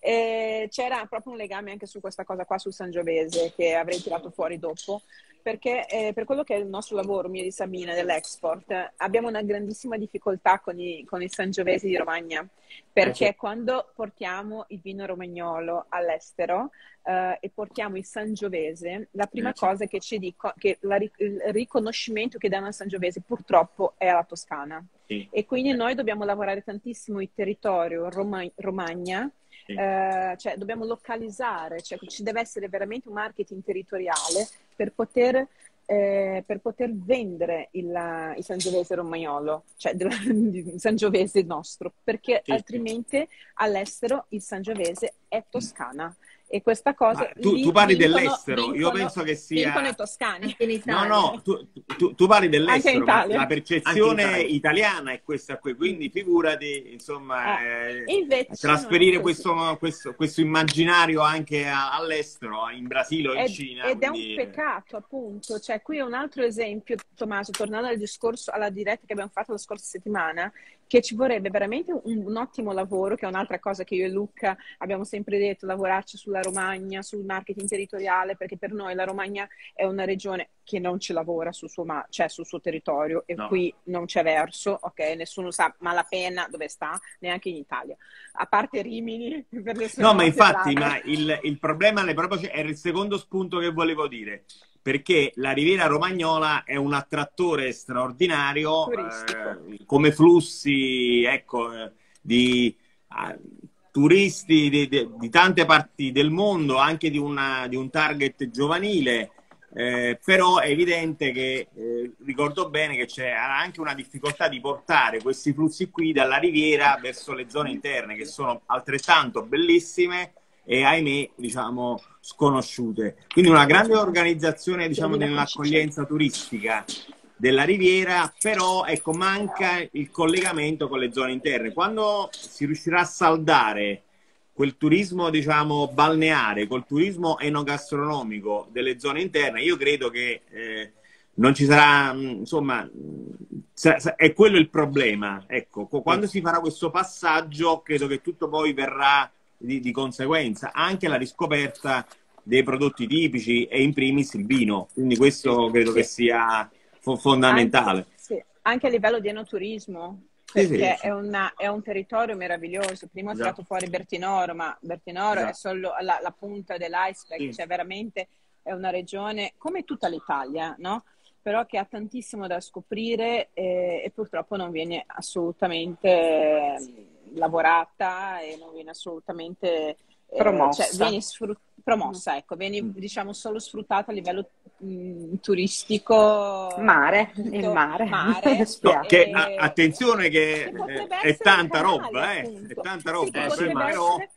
S2: eh, c'era proprio un legame anche su questa cosa qua sul Sangiovese, che avrei tirato fuori dopo, perché eh, per quello che è il nostro lavoro, mio e di Sabina, dell'export, abbiamo una grandissima difficoltà con i, con i Sangiovesi di Romagna, perché
S3: Eh, certo.
S2: quando portiamo il vino romagnolo all'estero eh, e portiamo il Sangiovese, la prima
S3: Eh, certo.
S2: cosa che ci dico, che la ri- il riconoscimento che danno al Sangiovese purtroppo è alla Toscana.
S3: Sì.
S2: E quindi noi dobbiamo lavorare tantissimo il territorio Roma- Romagna,
S3: Sì.
S2: eh, cioè dobbiamo localizzare, cioè ci deve essere veramente un marketing territoriale per poter, eh, per poter vendere il, il Sangiovese romagnolo, cioè del, il Sangiovese nostro, perché
S3: Sì, sì.
S2: altrimenti all'estero il Sangiovese è Toscana. E questa cosa
S5: Ma tu,
S2: lì
S5: tu parli
S2: vincono,
S5: dell'estero, io
S2: vincono,
S5: penso che
S2: vincono i
S5: sia...
S2: toscani.
S4: Anche in
S5: No,
S4: Italia.
S5: no, tu, tu- tu parli
S2: Anche in
S5: dell'estero, ma
S2: Italia.
S5: la
S3: Anche in
S5: percezione
S3: Italia.
S5: italiana è questa qui, quindi figurati, insomma,
S2: Eh,
S5: eh,
S2: invece non è
S5: trasferire
S2: così.
S5: questo, questo, questo immaginario anche a- all'estero, in Brasile o in
S2: Ed,
S5: Cina,
S2: ed è un
S5: quindi...
S2: peccato, appunto. Cioè, qui è un altro esempio, Tommaso, tornando al discorso, alla diretta che abbiamo fatto la scorsa settimana, che ci vorrebbe veramente un, un ottimo lavoro, che è un'altra cosa che io e Luca abbiamo sempre detto, lavorarci sulla Romagna, sul marketing territoriale, perché per noi la Romagna è una regione che non ci lavora sul suo, ma- cioè sul suo territorio, e
S3: No.
S2: qui non c'è verso, ok? Nessuno sa Malapena dove sta, neanche in Italia, a parte Rimini per le sue
S5: No, ma
S2: note
S5: infatti,
S2: brave.
S5: ma il, il problema è proprio era il secondo spunto che volevo dire, perché la Riviera Romagnola è un attrattore straordinario,
S2: Turistico.
S5: eh, come flussi, ecco, eh, di ah, turisti di, di- di tante parti del mondo, anche di, una, di un target giovanile. Eh, però è evidente che, eh, ricordo bene che c'è anche una difficoltà di portare questi flussi qui dalla riviera verso le zone interne, che sono altrettanto bellissime e, ahimè, diciamo, sconosciute. Quindi una grande organizzazione, diciamo, nell'accoglienza turistica della riviera, però ecco, manca il collegamento con le zone interne. Quando si riuscirà a saldare quel turismo, diciamo, balneare col turismo enogastronomico delle zone interne, io credo che eh, non ci sarà, mh, insomma, mh, sa- sa- è quello il problema. Ecco, qu- quando si farà questo passaggio, credo che tutto poi verrà di, di conseguenza, anche la riscoperta dei prodotti tipici e in primis il vino. Quindi questo credo che sia fo- fondamentale.
S2: Anche, sì, anche a livello di enoturismo,
S5: Sì,
S2: perché
S5: sì.
S2: È, una- è un territorio meraviglioso. Prima ho
S3: Esatto.
S2: tirato fuori Bertinoro, ma Bertinoro è
S3: Esatto.
S2: solo la, la punta dell'iceberg,
S3: Sì.
S2: cioè veramente è una regione come tutta l'Italia, no? Però che ha tantissimo da scoprire, eh, e purtroppo non viene assolutamente eh, lavorata e non viene assolutamente eh,
S1: Promossa.
S2: cioè viene sfrut- promossa, ecco, viene diciamo solo sfruttata a livello mh, turistico,
S1: Mare,
S2: tutto
S1: il mare.
S2: mare,
S1: Spiace.
S5: No, che,
S2: e-
S5: a- attenzione che
S2: che potrebbe
S5: eh, è
S2: essere
S5: tanta
S2: banale,
S5: roba, eh,
S2: appunto.
S5: è tanta
S2: Sì,
S5: roba,
S2: che
S3: Eh, sì,
S2: potrebbe
S3: ma-
S5: però...
S2: essere,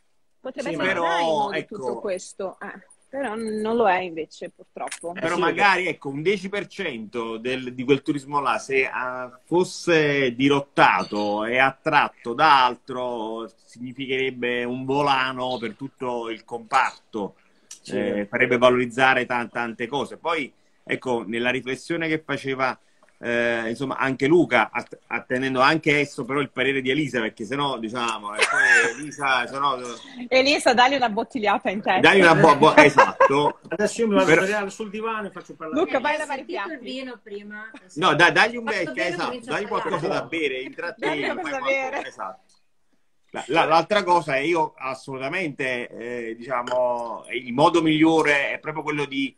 S2: Potrebbe
S5: Sì,
S2: essere
S5: però,
S2: traino di
S5: ecco,
S2: tutto questo, eh, però non lo è invece, purtroppo.
S3: Eh
S5: però
S3: sì,
S5: magari ecco un dieci per cento del- di quel turismo là, se ah, fosse dirottato e attratto da altro, significherebbe un volano per tutto il comparto,
S3: sì.
S5: eh, farebbe valorizzare tan- tante cose. Poi, ecco, nella riflessione che faceva eh, insomma anche Luca, att- attendendo anche esso però il parere di Elisa, perché sennò diciamo, e poi Elisa, sennò,
S2: Elisa, dagli una bottigliata in
S5: dai
S2: testa.
S5: una bo- bo- esatto.
S3: Adesso io mi vado
S5: Però-
S3: a sdraiare sul divano e faccio parlare.
S2: Luca,
S4: Eh,
S2: vai a
S4: hai
S2: lavare i
S4: sentito il
S2: piatti.
S4: vino prima?
S5: No, dai, dagli un
S4: Fatto
S5: becco,
S4: bene,
S5: esatto,
S4: comincio a
S5: dagli qualcosa
S4: parlare.
S5: da bere,
S2: Dagli
S5: intrattieni,
S2: qualcosa
S5: fai
S2: da
S5: qualcosa,
S2: bere.
S5: esatto. La- la- L'altra cosa è io assolutamente, eh, diciamo, il modo migliore è proprio quello di,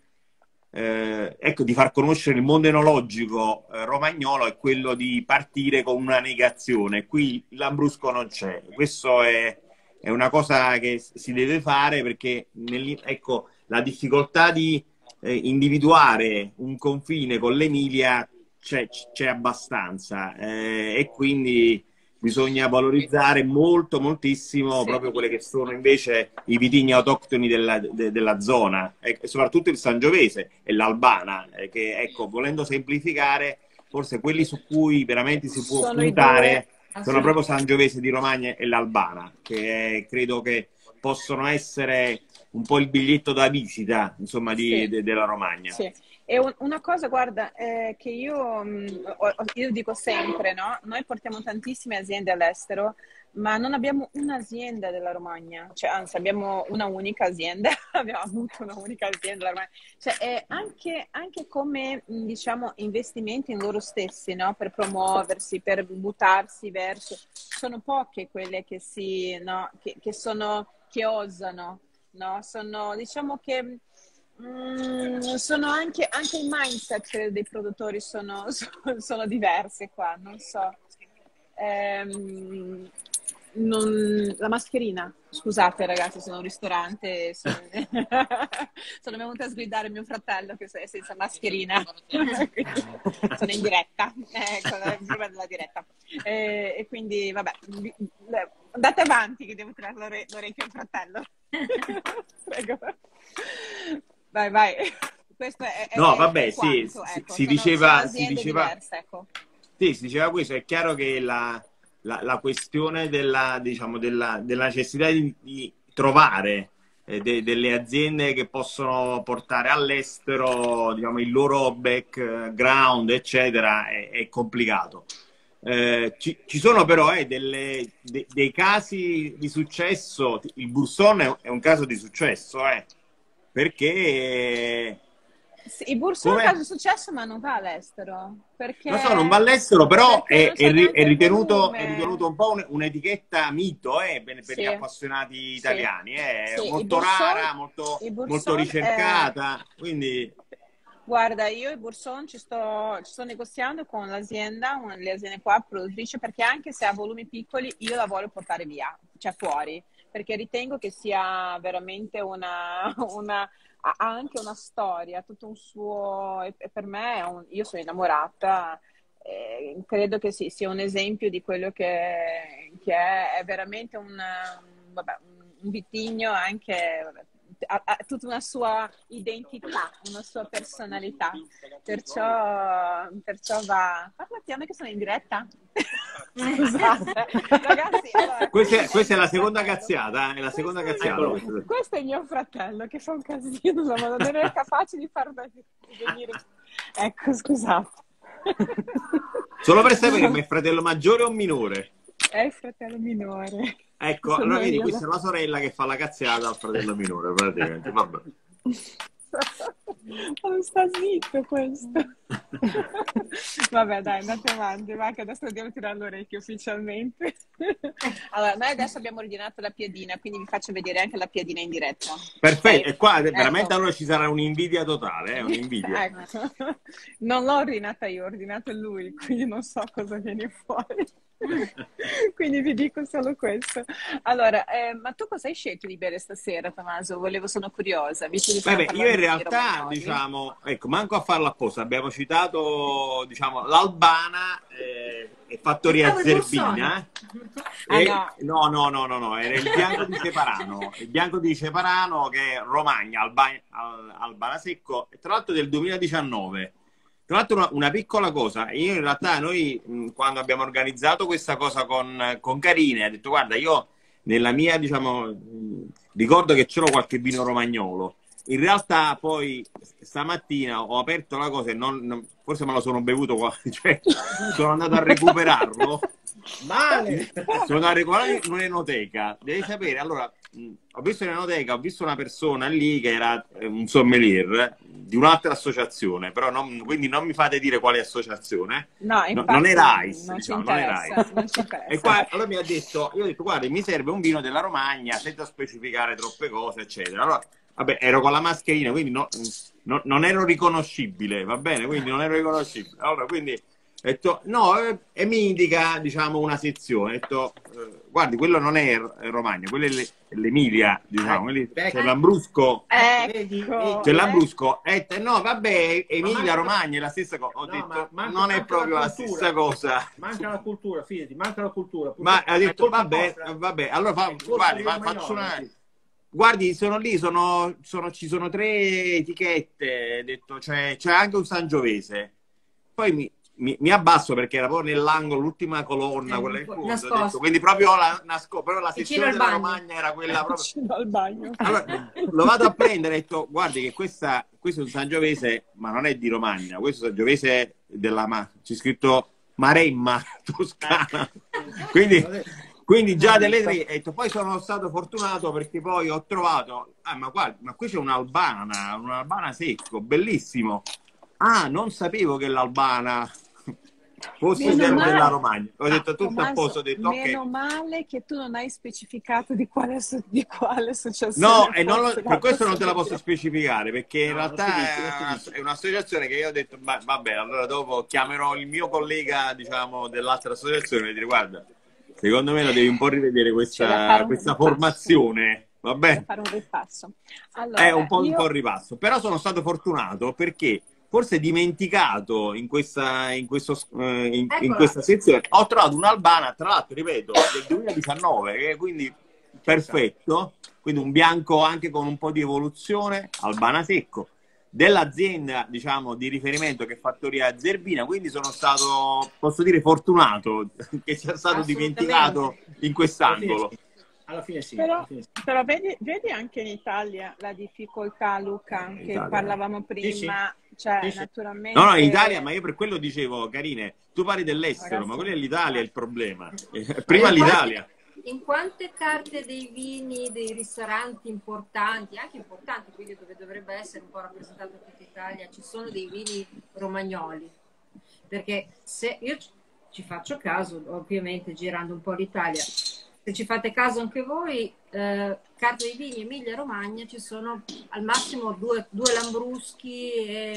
S5: eh, ecco, di far conoscere il mondo enologico eh, romagnolo, è quello di partire con una negazione. Qui il Lambrusco non c'è, questo è, è una cosa che si deve fare perché, nel- ecco, la difficoltà di eh, individuare un confine con l'Emilia c'è, c'è abbastanza eh, e quindi bisogna valorizzare molto, moltissimo
S2: Sì.
S5: proprio quelle che sono invece i vitigni autoctoni della, de- della zona e soprattutto il Sangiovese e l'Albana, eh, che ecco, volendo semplificare, forse quelli su cui veramente si può
S2: Sono i
S5: puntare
S2: due.
S5: sono proprio Sangiovese di Romagna e l'Albana, che eh, credo che possono essere un po' il biglietto da visita, insomma, di,
S2: Sì.
S5: de- della Romagna.
S2: Sì. E un- una cosa, guarda, eh, che io, mh, ho- ho- io dico sempre, no? Noi portiamo tantissime aziende all'estero, ma non abbiamo un'azienda della Romagna, cioè anzi abbiamo una unica azienda, abbiamo avuto una unica azienda della Romagna, cioè è anche, anche come mh, diciamo investimenti in loro stessi, no? Per promuoversi, per buttarsi verso, sono poche quelle che si, no? Che, che sono, che osano, no? Sono, diciamo che Mm, sono anche, anche il mindset dei produttori sono, sono, sono diverse qua, non so. Ehm, non- la mascherina, scusate ragazzi, sono a un ristorante, sono, sono venuta a sgridare mio fratello che è senza mascherina, quindi sono in diretta, ecco, il problema della diretta. E, e quindi vabbè, vi- andate avanti che devo tirare l'ore- l'orecchio al fratello. Prego. Vai, vai. Questo è, è-
S5: No,
S2: è-
S5: vabbè,
S2: è
S5: sì,
S2: quanto,
S5: si,
S2: ecco.
S5: si
S2: Sono,
S5: diceva,
S2: sono
S5: si
S2: aziende
S5: diceva,
S2: diverse, ecco.
S5: sì, si diceva questo, è chiaro che la, la- la questione della, diciamo, della, della necessità di, di trovare eh, de- delle aziende che possono portare all'estero, diciamo, il loro background, eccetera, è, è complicato. Eh, ci, ci sono però eh, delle- de- dei casi di successo, il Bourson è, un- è un caso di successo, eh, perché...
S2: Sì, il Bourson è un
S5: Come?
S2: caso di successo, ma non va all'estero. Perché,
S5: Lo so, non va all'estero, però
S2: perché
S5: è,
S2: non
S5: è
S2: c'è
S5: ri- è
S2: neanche il
S5: ritenuto, è
S2: volume.
S5: ritenuto un po' un- un'etichetta mito eh, per, per
S2: Sì,
S5: gli appassionati
S2: sì,
S5: italiani. È
S2: sì. Il
S5: molto
S2: Bourson,
S5: rara, molto,
S2: il
S5: molto
S2: Bourson è...
S5: ricercata, quindi
S2: Guarda, io e Bourson ci sto, ci sto negoziando con l'azienda, una delle aziende qua, produttrice, perché anche se ha volumi piccoli, io la voglio portare via, cioè fuori, perché ritengo che sia veramente una, una ha anche una storia, tutto un suo, e e per me, è un- io sono innamorata, eh, credo che sì, sia un esempio di quello che, che è, è veramente un, vabbè, un vitigno anche, vabbè, ha, ha tutta una sua identità, una sua personalità, perciò, perciò va... Parla piano che sono in diretta. Scusate, ragazzi, allora,
S5: questa è, questa è
S2: il
S5: la
S2: mio
S5: seconda
S2: fratello.
S5: cazziata, eh, è la seconda
S2: Questo è,
S5: cazziata.
S3: Eccolo.
S5: questa.
S2: questo è mio fratello che fa un casino, insomma, non è capace di far venire. Ecco, scusate.
S5: Solo per sapere, ma è fratello maggiore o minore?
S2: È il fratello minore.
S5: Ecco,
S2: Sono
S5: allora vedi,
S2: io.
S5: questa è la sorella che fa la cazziata al fratello minore, praticamente. Vabbè.
S2: Ma non sta zitto questo. Vabbè, dai, andate avanti, va che adesso devo tirare l'orecchio ufficialmente. Allora, noi adesso abbiamo ordinato la piadina, quindi vi faccio vedere anche la piadina in diretta.
S5: Perfetto,
S2: Ok?
S5: e qua veramente
S2: Ecco.
S5: allora ci sarà un'invidia totale, eh, un'invidia.
S2: Ecco. Non l'ho ordinata io, ho ordinato lui, quindi non so cosa viene fuori. Quindi vi dico solo questo. Allora, eh, ma tu cosa hai scelto di bere stasera, Tommaso? Volevo, sono curiosa, visto che stiamo
S5: Beh, io in
S2: parlando di
S5: realtà,
S2: romagnoli.
S5: diciamo, ecco, manco a farlo apposta, abbiamo citato, diciamo, l'Albana eh, e Fattoria
S4: Pensavo il
S5: Zerbina.
S2: Ah,
S5: E,
S2: no.
S5: no, no, no, no, no, era il bianco di Ceparano, il bianco di Ceparano che è Romagna, Alba, Al- Albana Secco, e tra l'altro del duemiladiciannove. Tra l'altro una, una piccola cosa, io in realtà noi mh, quando abbiamo organizzato questa cosa con, con Carine, ha detto guarda io nella mia diciamo mh, ricordo che c'era qualche vino romagnolo, in realtà poi stamattina ho aperto la cosa e non, non- forse me lo sono bevuto qua, cioè sono andato a recuperarlo.
S3: Male!
S5: Sono andato a recuperare in un'enoteca, devi sapere, allora mh, ho visto in un'enoteca, ho visto una persona lì che era eh, un sommelier di un'altra associazione, però non, quindi non mi fate dire quale associazione.
S2: No,
S5: No, non
S2: infatti
S5: era I C E,
S2: non ci
S5: diciamo, non era
S2: interessa,
S5: I C E.
S2: non ci
S5: E
S2: interessa.
S5: qua, allora mi ha detto, io ho detto, guarda, mi serve un vino della Romagna senza specificare troppe cose, eccetera. Allora, vabbè, ero con la mascherina, quindi no- no- non ero riconoscibile, va bene? Quindi non ero riconoscibile. Allora, quindi ho detto, no, eh, e mi indica, diciamo, una sezione. Ho detto, eh, guardi, quello non è è Romagna, quello è l'E- è l'Emilia, diciamo. Quelli-
S3: Ecco.
S5: c'è l'Ambrusco,
S3: Vedi,
S2: Ecco,
S5: c'è
S3: eh,
S5: l'Ambrusco. E te- no, vabbè,
S3: Ma
S5: Emilia,
S3: manca-
S5: Romagna è la stessa cosa. Ho
S3: no,
S5: detto,
S3: ma manca-
S5: non è
S3: manca
S5: proprio
S3: la
S5: la
S3: cultura.
S5: stessa cosa.
S3: Manca la cultura, fidati, manca la cultura.
S5: Ma
S3: Purtroppo
S5: ha
S3: è
S5: detto,
S3: colpa
S5: vabbè,
S3: nostra.
S5: vabbè, allora fa,
S3: È colpa
S5: guardi,
S3: dei
S5: fa- faccio
S3: romagnoli,
S5: una...
S3: sì.
S5: Guardi, sono lì, sono, sono- ci sono tre etichette, ho detto, c'è c'è anche un Sangiovese. Poi mi, mi- mi abbasso perché era proprio nell'angolo, l'ultima colonna,
S4: Eh,
S5: quella
S4: un
S5: in
S4: po'
S5: fondo. Ho
S4: nascosto.
S5: detto, quindi proprio la, nasco- proprio la
S4: Vicino
S5: sezione
S4: al
S5: della
S4: bagno.
S5: Romagna era quella proprio...
S2: vicino al bagno.
S5: Allora, lo vado a prendere e ho detto, guardi che questa, questo è un Sangiovese, ma non è di Romagna, questo è un Sangiovese della... Ma, c'è scritto Maremma, Toscana. Quindi... Quindi già delle tre, e detto, poi sono stato fortunato perché poi ho trovato, ah ma guarda, ma qui c'è un'albana, un'albana secco, bellissimo. Ah, non sapevo che l'albana fosse
S2: Meno
S5: del-
S2: male.
S5: della Romagna. Ho
S2: Ah,
S5: detto tutto a
S2: Tommaso,
S5: posto, ho detto
S2: meno
S5: ok.
S2: male che tu non hai specificato di quale, asso- di quale associazione
S5: No, e non lo-
S2: fosse
S5: per questo non te la
S2: l'altra
S5: posso specificare, perché in
S3: No, non si
S5: realtà
S3: dice, non
S5: è
S3: si
S5: una-
S3: dice.
S5: è un'associazione che io ho detto, "Ba- vabbè, allora dopo chiamerò il mio collega, diciamo, dell'altra associazione e dire, guarda, secondo me la devi un po' rivedere
S2: C'è da
S5: questa,
S2: fare un
S5: questa
S2: ripasso.
S5: formazione, va
S2: Da
S5: bene?
S2: fare un ripasso.
S5: È
S2: Allora,
S5: un po' un po'
S2: io
S5: il ripasso, però sono stato fortunato perché forse dimenticato in questa, in questo, eh, in, in
S4: Eccola.
S5: questa sezione ho trovato un'albana, tra l'altro, ripeto, del duemiladiciannove, che è quindi perfetto, quindi un bianco anche con un po' di evoluzione, albana secco, dell'azienda, diciamo, di riferimento che è Fattoria Zerbina, quindi sono stato, posso dire, fortunato che sia stato
S4: Assolutamente.
S5: dimenticato in quest'angolo.
S3: Alla fine sì.
S2: Però,
S3: Alla fine sì.
S2: però vedi, vedi anche in Italia la difficoltà, Luca, che
S5: Italia.
S2: parlavamo prima, cioè
S3: Sì, sì.
S2: naturalmente...
S5: No, no, in Italia, ma io per quello dicevo, Carine, tu parli dell'estero,
S2: Ragazzi,
S5: ma quello è l'Italia il problema. Eh,
S3: Ma
S5: Prima
S3: io-
S5: l'Italia.
S4: In quante carte dei vini, dei ristoranti importanti, anche importanti, quindi dove dovrebbe essere un po' rappresentata tutta Italia, ci sono dei vini romagnoli? Perché se io ci- ci faccio caso, ovviamente girando un po' l'Italia, se ci fate caso anche voi, eh, carte dei vini Emilia-Romagna ci sono al massimo due, due Lambruschi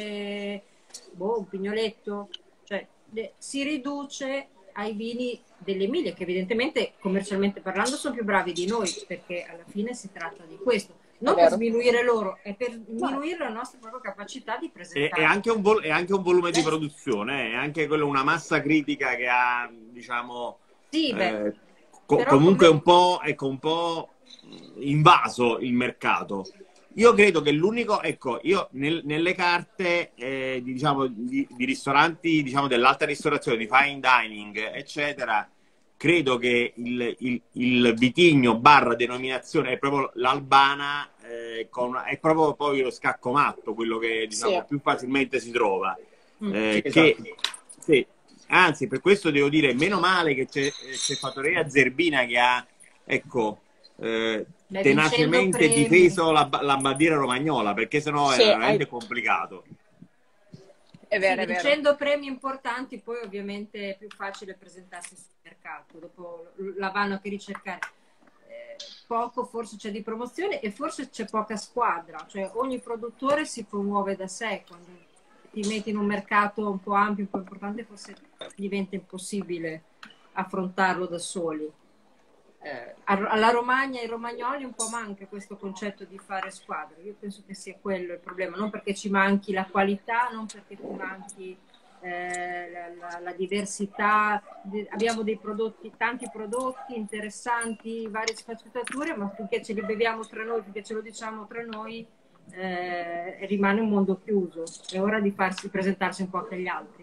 S4: e boh, un Pignoletto, cioè le- si riduce ai vini dell'Emilia, che evidentemente commercialmente parlando sono più bravi di noi, perché alla fine si tratta di questo. Non
S2: È
S4: per
S2: vero.
S4: sminuire loro, è per diminuire la nostra propria capacità di
S5: E,
S4: presentare.
S5: e anche un vol- e anche un volume di produzione, eh, è anche quello una massa critica che ha, diciamo,
S4: Sì, beh,
S5: eh, co-
S4: però
S5: comunque
S4: come-
S5: un po', ecco, un po' invaso il mercato. Io credo che l'unico, ecco, io nel- nelle carte eh, di, diciamo, di, di ristoranti, diciamo, dell'alta ristorazione, di fine dining, eccetera, credo che il, il, il vitigno barra denominazione è proprio l'Albana, eh, con, è proprio poi lo scaccomatto, quello che, diciamo,
S2: Sì.
S5: più facilmente si trova.
S4: Mm.
S5: Eh,
S3: Sì,
S5: che,
S3: esatto.
S5: sì, anzi, per questo devo dire, meno male che c'è, c'è Fattoria Zerbina che ha, ecco, eh,
S4: Beh,
S5: tenacemente
S4: vincendo premi.
S5: difeso la, la bandiera romagnola, perché sennò
S2: Sì,
S5: era veramente
S2: hai-
S5: complicato.
S2: È vero,
S4: Sì,
S2: è vero.
S4: vincendo premi importanti, poi ovviamente è più facile presentarsi sul mercato, dopo la vanno anche ricercare. Eh, poco forse c'è di promozione e forse c'è poca squadra, cioè ogni produttore si promuove da sé, quando ti metti in un mercato un po' ampio, un po' importante, forse diventa impossibile affrontarlo da soli. Eh, alla Romagna e ai romagnoli un po' manca questo concetto di fare squadra. Io penso che sia quello il problema, non perché ci manchi la qualità, non perché ci manchi eh, la, la, la diversità. Abbiamo dei prodotti, tanti prodotti interessanti, varie sfaccettature, ma finché ce li beviamo tra noi, finché ce lo diciamo tra noi, eh, rimane un mondo chiuso. È ora di farsi presentarsi un po' anche agli altri.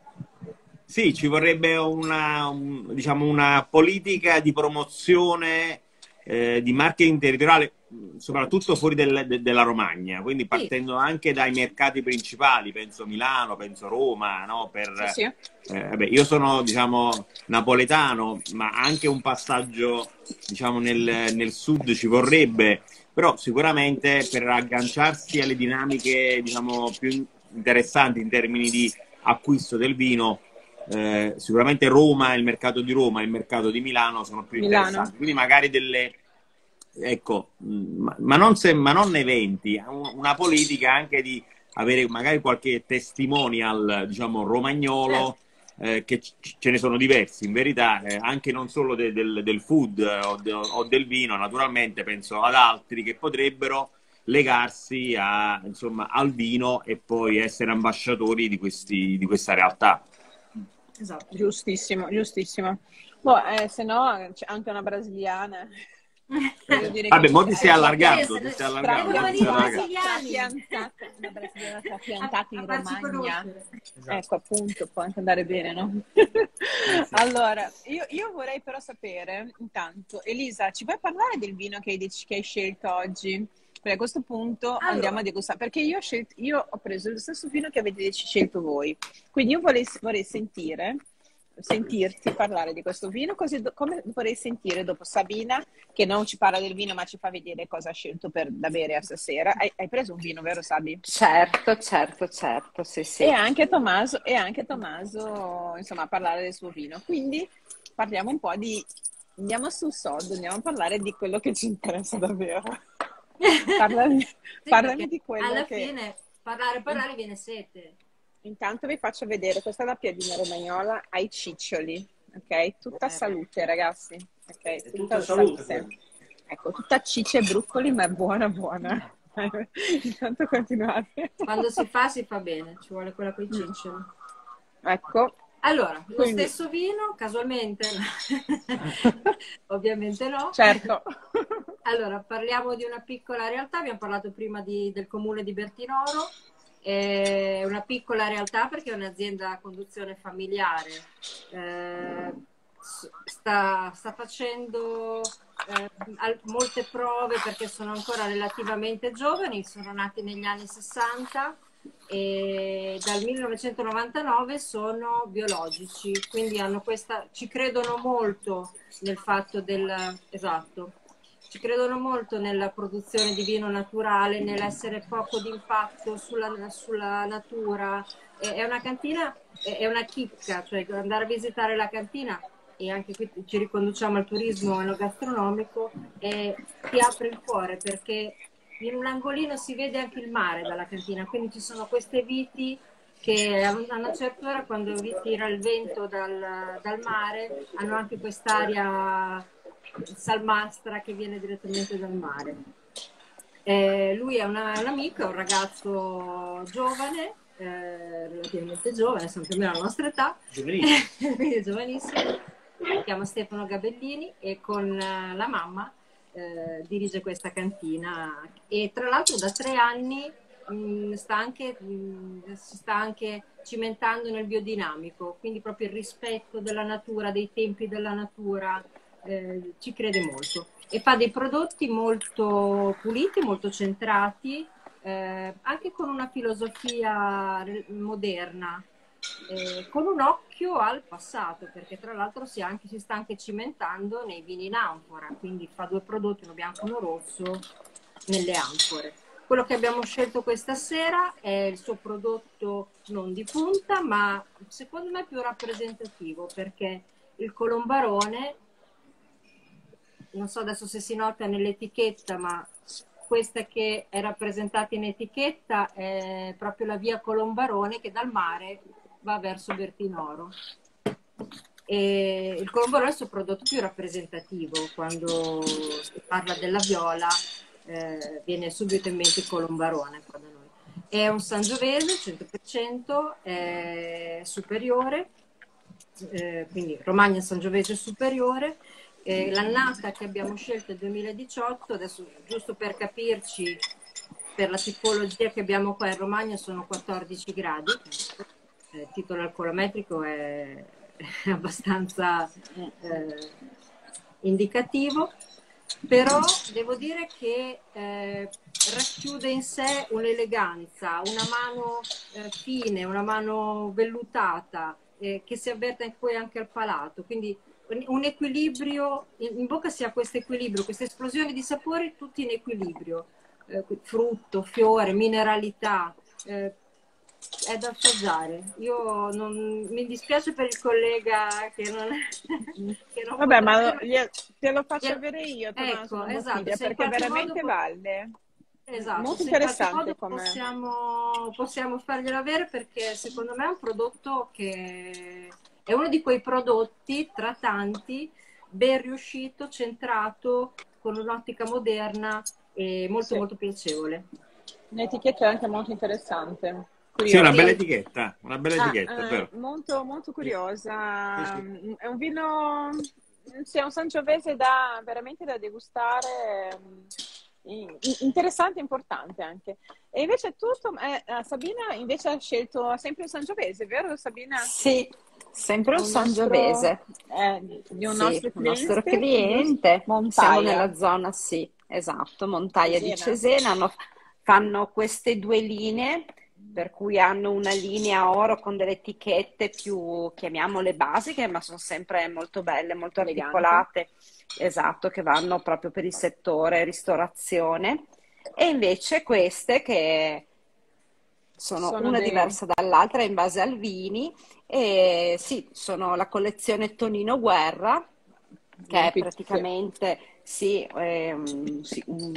S5: Sì, ci vorrebbe una, un- diciamo, una politica di promozione eh, di marketing territoriale, mh, soprattutto fuori del- de- della Romagna, quindi
S4: Sì,
S5: partendo anche dai mercati principali, penso Milano, penso Roma, no? Per,
S2: Sì, sì.
S5: eh, vabbè, io sono, diciamo, napoletano, ma anche un passaggio, diciamo, nel, nel sud ci vorrebbe, però sicuramente per agganciarsi alle dinamiche, diciamo, più interessanti in termini di acquisto del vino. Eh, sicuramente Roma, il mercato di Roma e il mercato di Milano sono più
S2: Milano.
S5: interessanti, quindi magari delle, ecco, mh, ma, ma non, se, ma non eventi, un- una politica anche di avere magari qualche testimonial, diciamo, romagnolo,
S4: certo.
S5: eh, che c- ce ne sono diversi in verità, eh, anche non solo de- del, del food eh, o, de- o del vino, naturalmente penso ad altri che potrebbero legarsi a, insomma, al vino e poi essere ambasciatori di questi, di questa realtà.
S4: Esatto.
S2: Giustissimo, giustissimo. Boh, eh, se no c'è anche una brasiliana. Voglio dire
S5: Vabbè,
S2: che
S5: mo ti stai
S2: eh,
S5: allargando, ti
S4: Pensa,
S5: stai
S4: devono
S5: allargando, mo ti
S4: venire
S5: stai
S4: i
S5: allargando.
S4: brasiliani
S2: trapiantata, una brasiliana
S4: a,
S2: trapiantata
S4: a
S2: in
S4: farci
S2: Romagna.
S4: conoscere.
S3: Esatto.
S2: Ecco, appunto, può anche andare bene, no?
S3: Eh, sì.
S2: Allora, io, io vorrei però sapere, intanto, Elisa, ci puoi parlare del vino che hai, dec- che hai scelto oggi? Perché a questo punto andiamo
S4: Allora,
S2: a degustare, perché io ho, scelto, io ho preso lo stesso vino che avete dec- scelto voi, quindi io vorrei, vorrei sentire, sentirti parlare di questo vino, così do- come vorrei sentire dopo Sabina, che non ci parla del vino, ma ci fa vedere cosa ha scelto per, da bere a stasera. Hai, hai preso un vino, vero Sabi?
S6: Certo, certo, certo, sì, sì.
S2: E anche Tommaso, e anche Tommaso, insomma, a parlare del suo vino. Quindi parliamo un po' di... Andiamo sul sodo, andiamo a parlare di quello che ci interessa davvero. Parlami,
S4: sì,
S2: parlami
S4: perché
S2: di quello
S4: alla
S2: che...
S4: fine parlare, parlare viene sete.
S2: Intanto vi faccio vedere, questa è la piadina romagnola ai ciccioli, ok? Tutta
S4: Eh,
S2: salute, ragazzi, ok?
S3: È
S2: Tutta
S3: tutta salute
S2: salute.
S3: quella.
S2: Ecco, tutta ciccia e bruffoli, ma è buona, buona. Intanto continuate.
S4: quando si fa, si fa bene, ci vuole quella con i
S2: Mm.
S4: ciccioli.
S2: Ecco,
S4: Allora, lo
S2: quindi,
S4: stesso vino, casualmente, ovviamente no.
S2: certo.
S4: Allora, parliamo di una piccola realtà, abbiamo parlato prima di- del comune di Bertinoro, è una piccola realtà perché è un'azienda a conduzione familiare. Eh, s- sta, sta facendo eh, al- molte prove perché sono ancora relativamente giovani, sono nati negli anni sessanta e dal millenovecentonovantanove sono biologici, quindi hanno questa, ci credono molto nel fatto del, esatto, ci credono molto nella produzione di vino naturale, nell'essere poco d'impatto sulla, sulla natura. È è una cantina, è è una chicca, cioè andare a visitare la cantina e anche qui ci riconduciamo al turismo enogastronomico e ti apre il cuore perché in un angolino si vede anche il mare dalla cantina, quindi ci sono queste viti che a una certa ora quando vi tira il vento dal, dal mare hanno anche quest'aria salmastra che viene direttamente dal mare. Eh, lui è una- un amico, è un ragazzo giovane, eh, relativamente giovane, sono più o meno la nostra età,
S3: Giovanissimo.
S4: quindi è giovanissimo, si chiama Stefano Gabellini e con eh, la mamma eh, dirige questa cantina e tra l'altro da tre anni mh, sta anche, mh, si sta anche cimentando nel biodinamico, quindi proprio il rispetto della natura, dei tempi della natura, eh, ci crede molto e fa dei prodotti molto puliti, molto centrati, eh, anche con una filosofia re- moderna, eh, con un occhio al passato, perché tra l'altro si, anche, si sta anche cimentando nei vini in anfora, quindi fa due prodotti, uno bianco e uno rosso, nelle anfore. Quello che abbiamo scelto questa sera è il suo prodotto non di punta, ma secondo me più rappresentativo, perché il colombarone, non so adesso se si nota nell'etichetta, ma questa che è rappresentata in etichetta è proprio la via Colombarone che dal mare va verso Bertinoro. E il Colombo Rosso è il prodotto più rappresentativo. Quando si parla della viola eh, viene subito in mente il Colombarone qua da noi. È un Sangiovese cento per cento, è superiore, eh, quindi Romagna Sangiovese superiore. Eh, l'annata che abbiamo scelto è il duemiladiciotto, adesso giusto per capirci, per la tipologia che abbiamo qua in Romagna sono quattordici gradi, eh, il titolo alcolometrico è, è abbastanza eh, indicativo, però devo dire che eh, racchiude in sé un'eleganza, una mano eh, fine, una mano vellutata, eh, che si avverte poi anche al palato, quindi un equilibrio, in bocca si ha questo equilibrio, questa esplosione di sapori tutti in equilibrio, eh, frutto, fiore, mineralità, eh, è da assaggiare. Io non, mi dispiace per il collega che non, che non
S2: Vabbè, ma
S4: potrebbe...
S2: lo, te lo faccio
S4: Glielo...
S2: avere io, Tommaso,
S4: ecco, esatto,
S2: perché veramente
S4: modo...
S2: vale.
S4: Esatto,
S2: molto
S4: se in qualche
S2: interessante
S4: modo
S2: come...
S4: possiamo, possiamo farglielo avere, perché secondo me è un prodotto che è uno di quei prodotti tra tanti ben riuscito, centrato, con un'ottica moderna e molto
S2: Sì.
S4: molto piacevole.
S2: Un'etichetta anche molto interessante.
S5: Sì, una
S2: Curiosa.
S5: bella etichetta, una bella
S2: Ah,
S5: etichetta,
S2: eh,
S5: vero?
S2: molto, molto curiosa.
S5: Sì, sì.
S2: È un vino, sì, è un Sangiovese da, veramente da degustare, mm, interessante e importante anche. E invece tu, Tom- eh, eh, Sabina, invece ha scelto sempre un Sangiovese, vero Sabina?
S6: Sì, sempre un
S2: Un nostro,
S6: Sangiovese.
S2: eh, di un
S6: Sì,
S2: nostro
S6: un nostro
S2: cliente, giusto?
S6: cliente. Siamo
S2: Montaia,
S6: nella zona, sì, esatto, Montaia di
S2: Cesena.
S6: Cesena. Hanno- fanno queste due linee, per cui hanno una linea oro con delle etichette più, chiamiamole basiche, ma sono sempre molto belle, molto
S2: Eleganti.
S6: articolate, esatto, che vanno proprio per il settore ristorazione. E invece queste che sono
S2: Sono
S6: una
S2: dei...
S6: diversa dall'altra in base al vini, e sì, sono la collezione Tonino Guerra, che
S2: un
S6: è
S2: pic- sì,
S6: praticamente sì, ehm, sì, un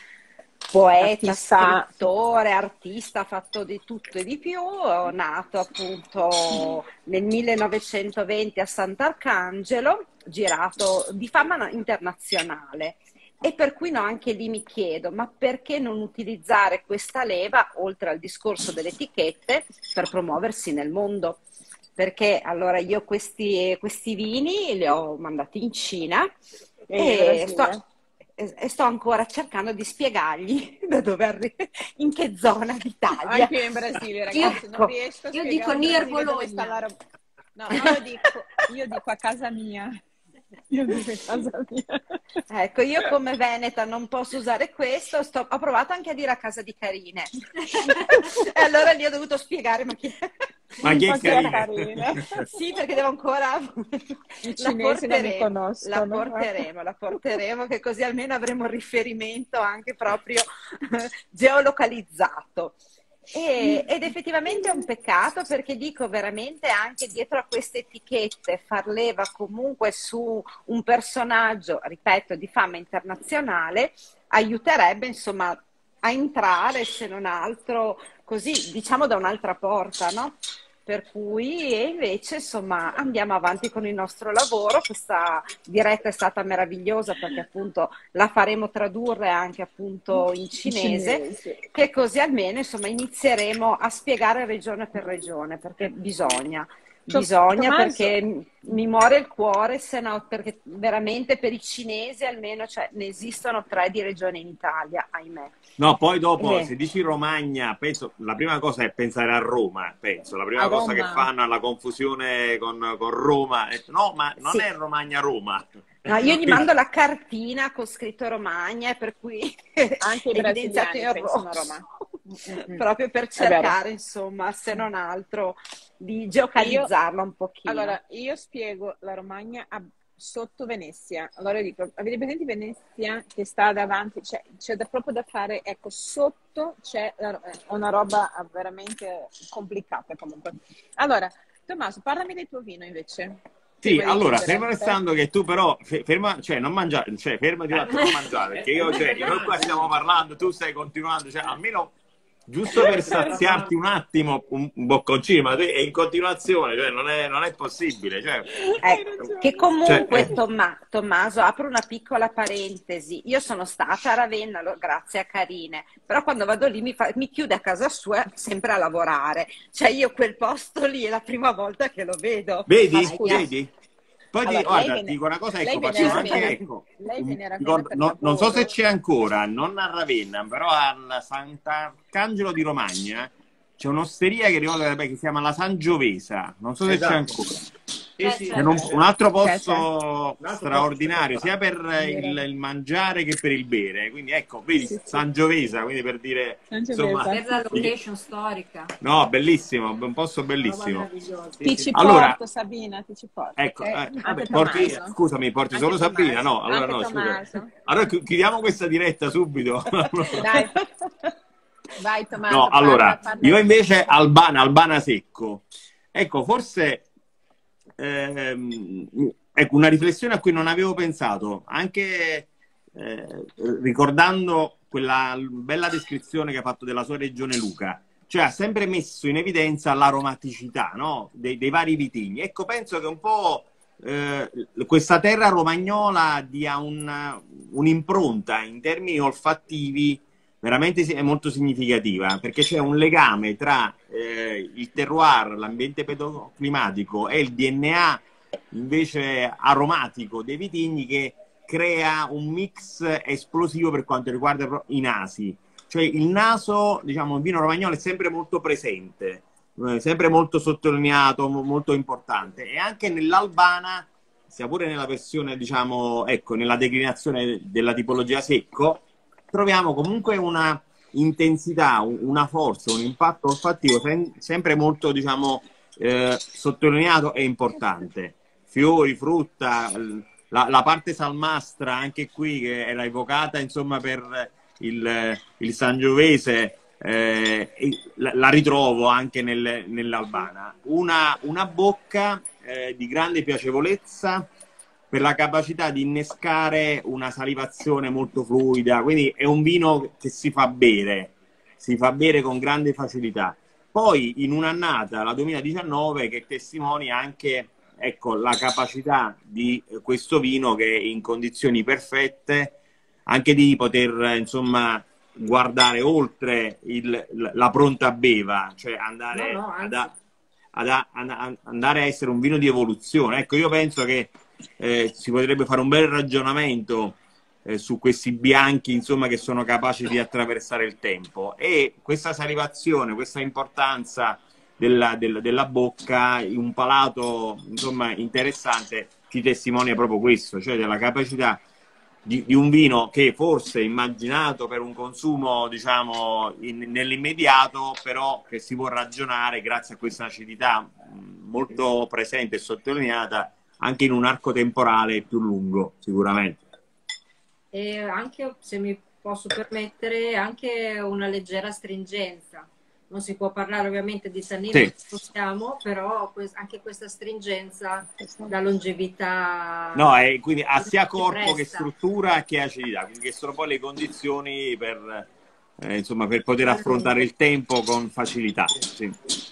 S6: poeta,
S2: artista,
S6: scrittore, artista, ha fatto di tutto e di più, è nato appunto nel millenovecentoventi a Sant'Arcangelo, girato di fama internazionale. E per cui no, anche lì mi chiedo, ma perché non utilizzare questa leva, oltre al discorso delle etichette, per promuoversi nel mondo? Perché allora io questi, questi vini li ho mandati in Cina
S2: e in
S6: e sto,
S2: Brasile.
S6: e e sto ancora cercando di spiegargli da dove arri- in che zona d'Italia.
S2: Anche io in Brasile,
S4: Io,
S2: ragazzi, non
S6: Ecco,
S2: riesco a
S4: io
S2: spiegare
S4: dico
S2: in
S4: Near
S2: Brasile dove sta la
S4: Bologna.
S2: roba. No, non lo dico, io dico a casa mia. Io dico a casa mia.
S6: ecco, io come veneta non posso usare questo, sto- ho provato anche a dire a casa di Carine. E allora lì ho dovuto spiegare, ma chi...
S5: Ma chi è
S2: Ma che è
S5: carina?
S2: carina.
S6: Sì, perché devo ancora...
S2: I
S6: La
S2: cinesi non mi
S6: porteremo, la
S2: conoscono.
S6: porteremo, la porteremo, che così almeno avremo un riferimento anche proprio geolocalizzato. E- ed effettivamente è un peccato, perché dico veramente anche dietro a queste etichette far leva comunque su un personaggio, ripeto, di fama internazionale, aiuterebbe insomma a entrare, se non altro, così diciamo da un'altra porta, no? Per cui e invece insomma andiamo avanti con il nostro lavoro. Questa diretta è stata meravigliosa, perché appunto la faremo tradurre anche appunto in
S2: I
S6: cinese,
S2: cinesi.
S6: che così almeno insomma inizieremo a spiegare regione per regione, perché bisogna,
S2: To-
S6: bisogna
S2: Tommaso,
S6: perché mi muore il cuore, se no, perché veramente per i cinesi almeno, cioè, ne esistono tre di regioni in Italia, ahimè.
S5: No, poi dopo,
S6: E-
S5: se dici Romagna, penso, la prima cosa è pensare a Roma, penso. La
S2: a
S5: prima cosa che
S2: Roma.
S5: fanno è la confusione con, con Roma. E- No, ma non
S6: Sì.
S5: è Romagna-Roma.
S6: No, io gli mando la cartina con scritto Romagna, per cui
S2: Anche i
S6: è evidenziato
S2: brasiliani
S6: in
S2: pensano a
S6: rosso,
S2: Roma. Mm, mm.
S6: proprio per
S2: È vero.
S6: cercare, insomma, se non altro, di
S2: Io,
S6: geocalizzarla un pochino.
S2: allora, io spiego la Romagna a- sotto Venezia. Allora io dico, avete presente Venezia che sta davanti? C'è, c'è da- proprio da fare, ecco, sotto c'è la- eh, una roba veramente complicata comunque. Allora, Tommaso, parlami del tuo vino invece,
S5: Sì,
S2: prima di
S5: allora,
S2: chiudere.
S5: fermo restando che tu però, fe- ferma, cioè non mangiare, cioè fermati un attimo a mangiare, perché io, cioè, noi qua stiamo parlando, tu stai continuando, cioè almeno giusto per saziarti un attimo un, un bocconcino, ma è in continuazione, cioè non è, non è possibile. Cioè,
S6: Ecco, che comunque,
S5: cioè, eh.
S6: Tomma- Tommaso, apro una piccola parentesi. Io sono stata a Ravenna, lo- grazie a Carine, però quando vado lì mi, fa- mi chiude a casa sua sempre a lavorare. Cioè io quel posto lì è la prima volta che lo vedo.
S5: Vedi?
S6: Ma scusa,
S5: Vedi? Poi ti,
S2: Allora, lei
S5: guarda,
S2: viene,
S5: ti dico una cosa,
S2: lei
S5: ecco,
S2: viene a
S5: facciamo anche,
S2: Ravenna,
S5: ecco,
S2: lei
S5: un-
S2: viene a Ravenna
S5: ricordo-
S2: per
S5: no- non so se
S2: lavoro.
S5: c'è ancora, non a Ravenna, però al Sant'Arcangelo di Romagna c'è un'osteria che ricordo che si chiama la Sangiovesa, non so se c'è
S3: Esatto.
S5: ancora.
S3: Sì, sì.
S5: C'è un, un altro
S2: C'è, c'è.
S5: posto
S3: Un altro
S5: straordinario,
S3: posto
S5: sia per il, il mangiare che per il bere. Quindi ecco, vedi,
S2: Sì, sì.
S5: Sangiovesa, quindi per dire, insomma,
S2: Sangiovesa.
S4: Per la location storica.
S5: no, bellissimo, un posto
S4: Roba
S5: bellissimo.
S4: meravigliosa.
S3: Sì,
S2: Ti
S3: sì.
S2: ci
S5: Allora,
S2: porto, Sabina, ti ci porto.
S5: ecco,
S2: ok?
S5: eh,
S2: Anche
S5: vabbè, porti,
S2: Tommaso.
S5: scusami, porti
S2: Anche
S5: solo Sabrina?
S2: Tommaso.
S5: No, allora
S2: Anche
S5: no, scusa.
S2: Tommaso.
S5: Allora chi- chiudiamo questa diretta subito.
S2: Dai. Vai Tommaso,
S5: No,
S2: parla,
S5: allora,
S2: parla.
S5: io invece Albana, Albana secco. Ecco, forse ehm, ecco, una riflessione a cui non avevo pensato, anche eh, ricordando quella bella descrizione che ha fatto della sua regione Luca, cioè ha sempre messo in evidenza l'aromaticità, no? dei, dei vari vitigni. Ecco, penso che un po' eh, questa terra romagnola dia un- un'impronta in termini olfattivi veramente si- è molto significativa, perché c'è un legame tra eh, il terroir, l'ambiente pedoclimatico e il D N A invece aromatico dei vitigni, che crea un mix esplosivo per quanto riguarda pro- i nasi. Cioè il naso, diciamo, il vino romagnolo è sempre molto presente, eh, sempre molto sottolineato, mo- molto importante. E anche nell'Albana, sia pure nella versione, diciamo, ecco, nella declinazione della tipologia secco, troviamo comunque una intensità, un- una forza, un impatto olfattivo sem- sempre molto, diciamo, eh, sottolineato e importante. Fiori, frutta, l- la, la parte salmastra, anche qui, che era evocata, insomma, per il, il Sangiovese, eh, e la, la ritrovo anche nel- nell'Albana. Una, una bocca eh, di grande piacevolezza, per la capacità di innescare una salivazione molto fluida, quindi è un vino che si fa bere, si fa bere con grande facilità. Poi in un'annata, la duemiladiciannove, che testimonia anche, ecco, la capacità di questo vino, che è in condizioni perfette, anche di poter, insomma, guardare oltre il- la pronta beva, cioè andare,
S4: No, no,
S5: ad,
S4: anzi.
S5: ad- ad- andare a essere un vino di evoluzione. Ecco, io penso che eh, si potrebbe fare un bel ragionamento eh, su questi bianchi, insomma, che sono capaci di attraversare il tempo, e questa salivazione, questa importanza della, del- della bocca, un palato, insomma, interessante, ti testimonia proprio questo, cioè della capacità di, di un vino che forse è immaginato per un consumo, diciamo, in- nell'immediato, però che si può ragionare grazie a questa acidità mh, molto presente e sottolineata anche in un arco temporale più lungo, sicuramente.
S4: E anche, se mi posso permettere, anche una leggera stringenza. Non si può parlare ovviamente di tannino,
S5: Sì.
S4: non possiamo, però que- anche questa stringenza, la longevità.
S5: No, e quindi ha
S4: che
S5: sia corpo che
S4: resta.
S5: struttura che acidità, quindi che sono poi le condizioni per, eh, insomma, per poter
S4: A
S5: affrontare
S4: lungo.
S5: il tempo con facilità. Sì.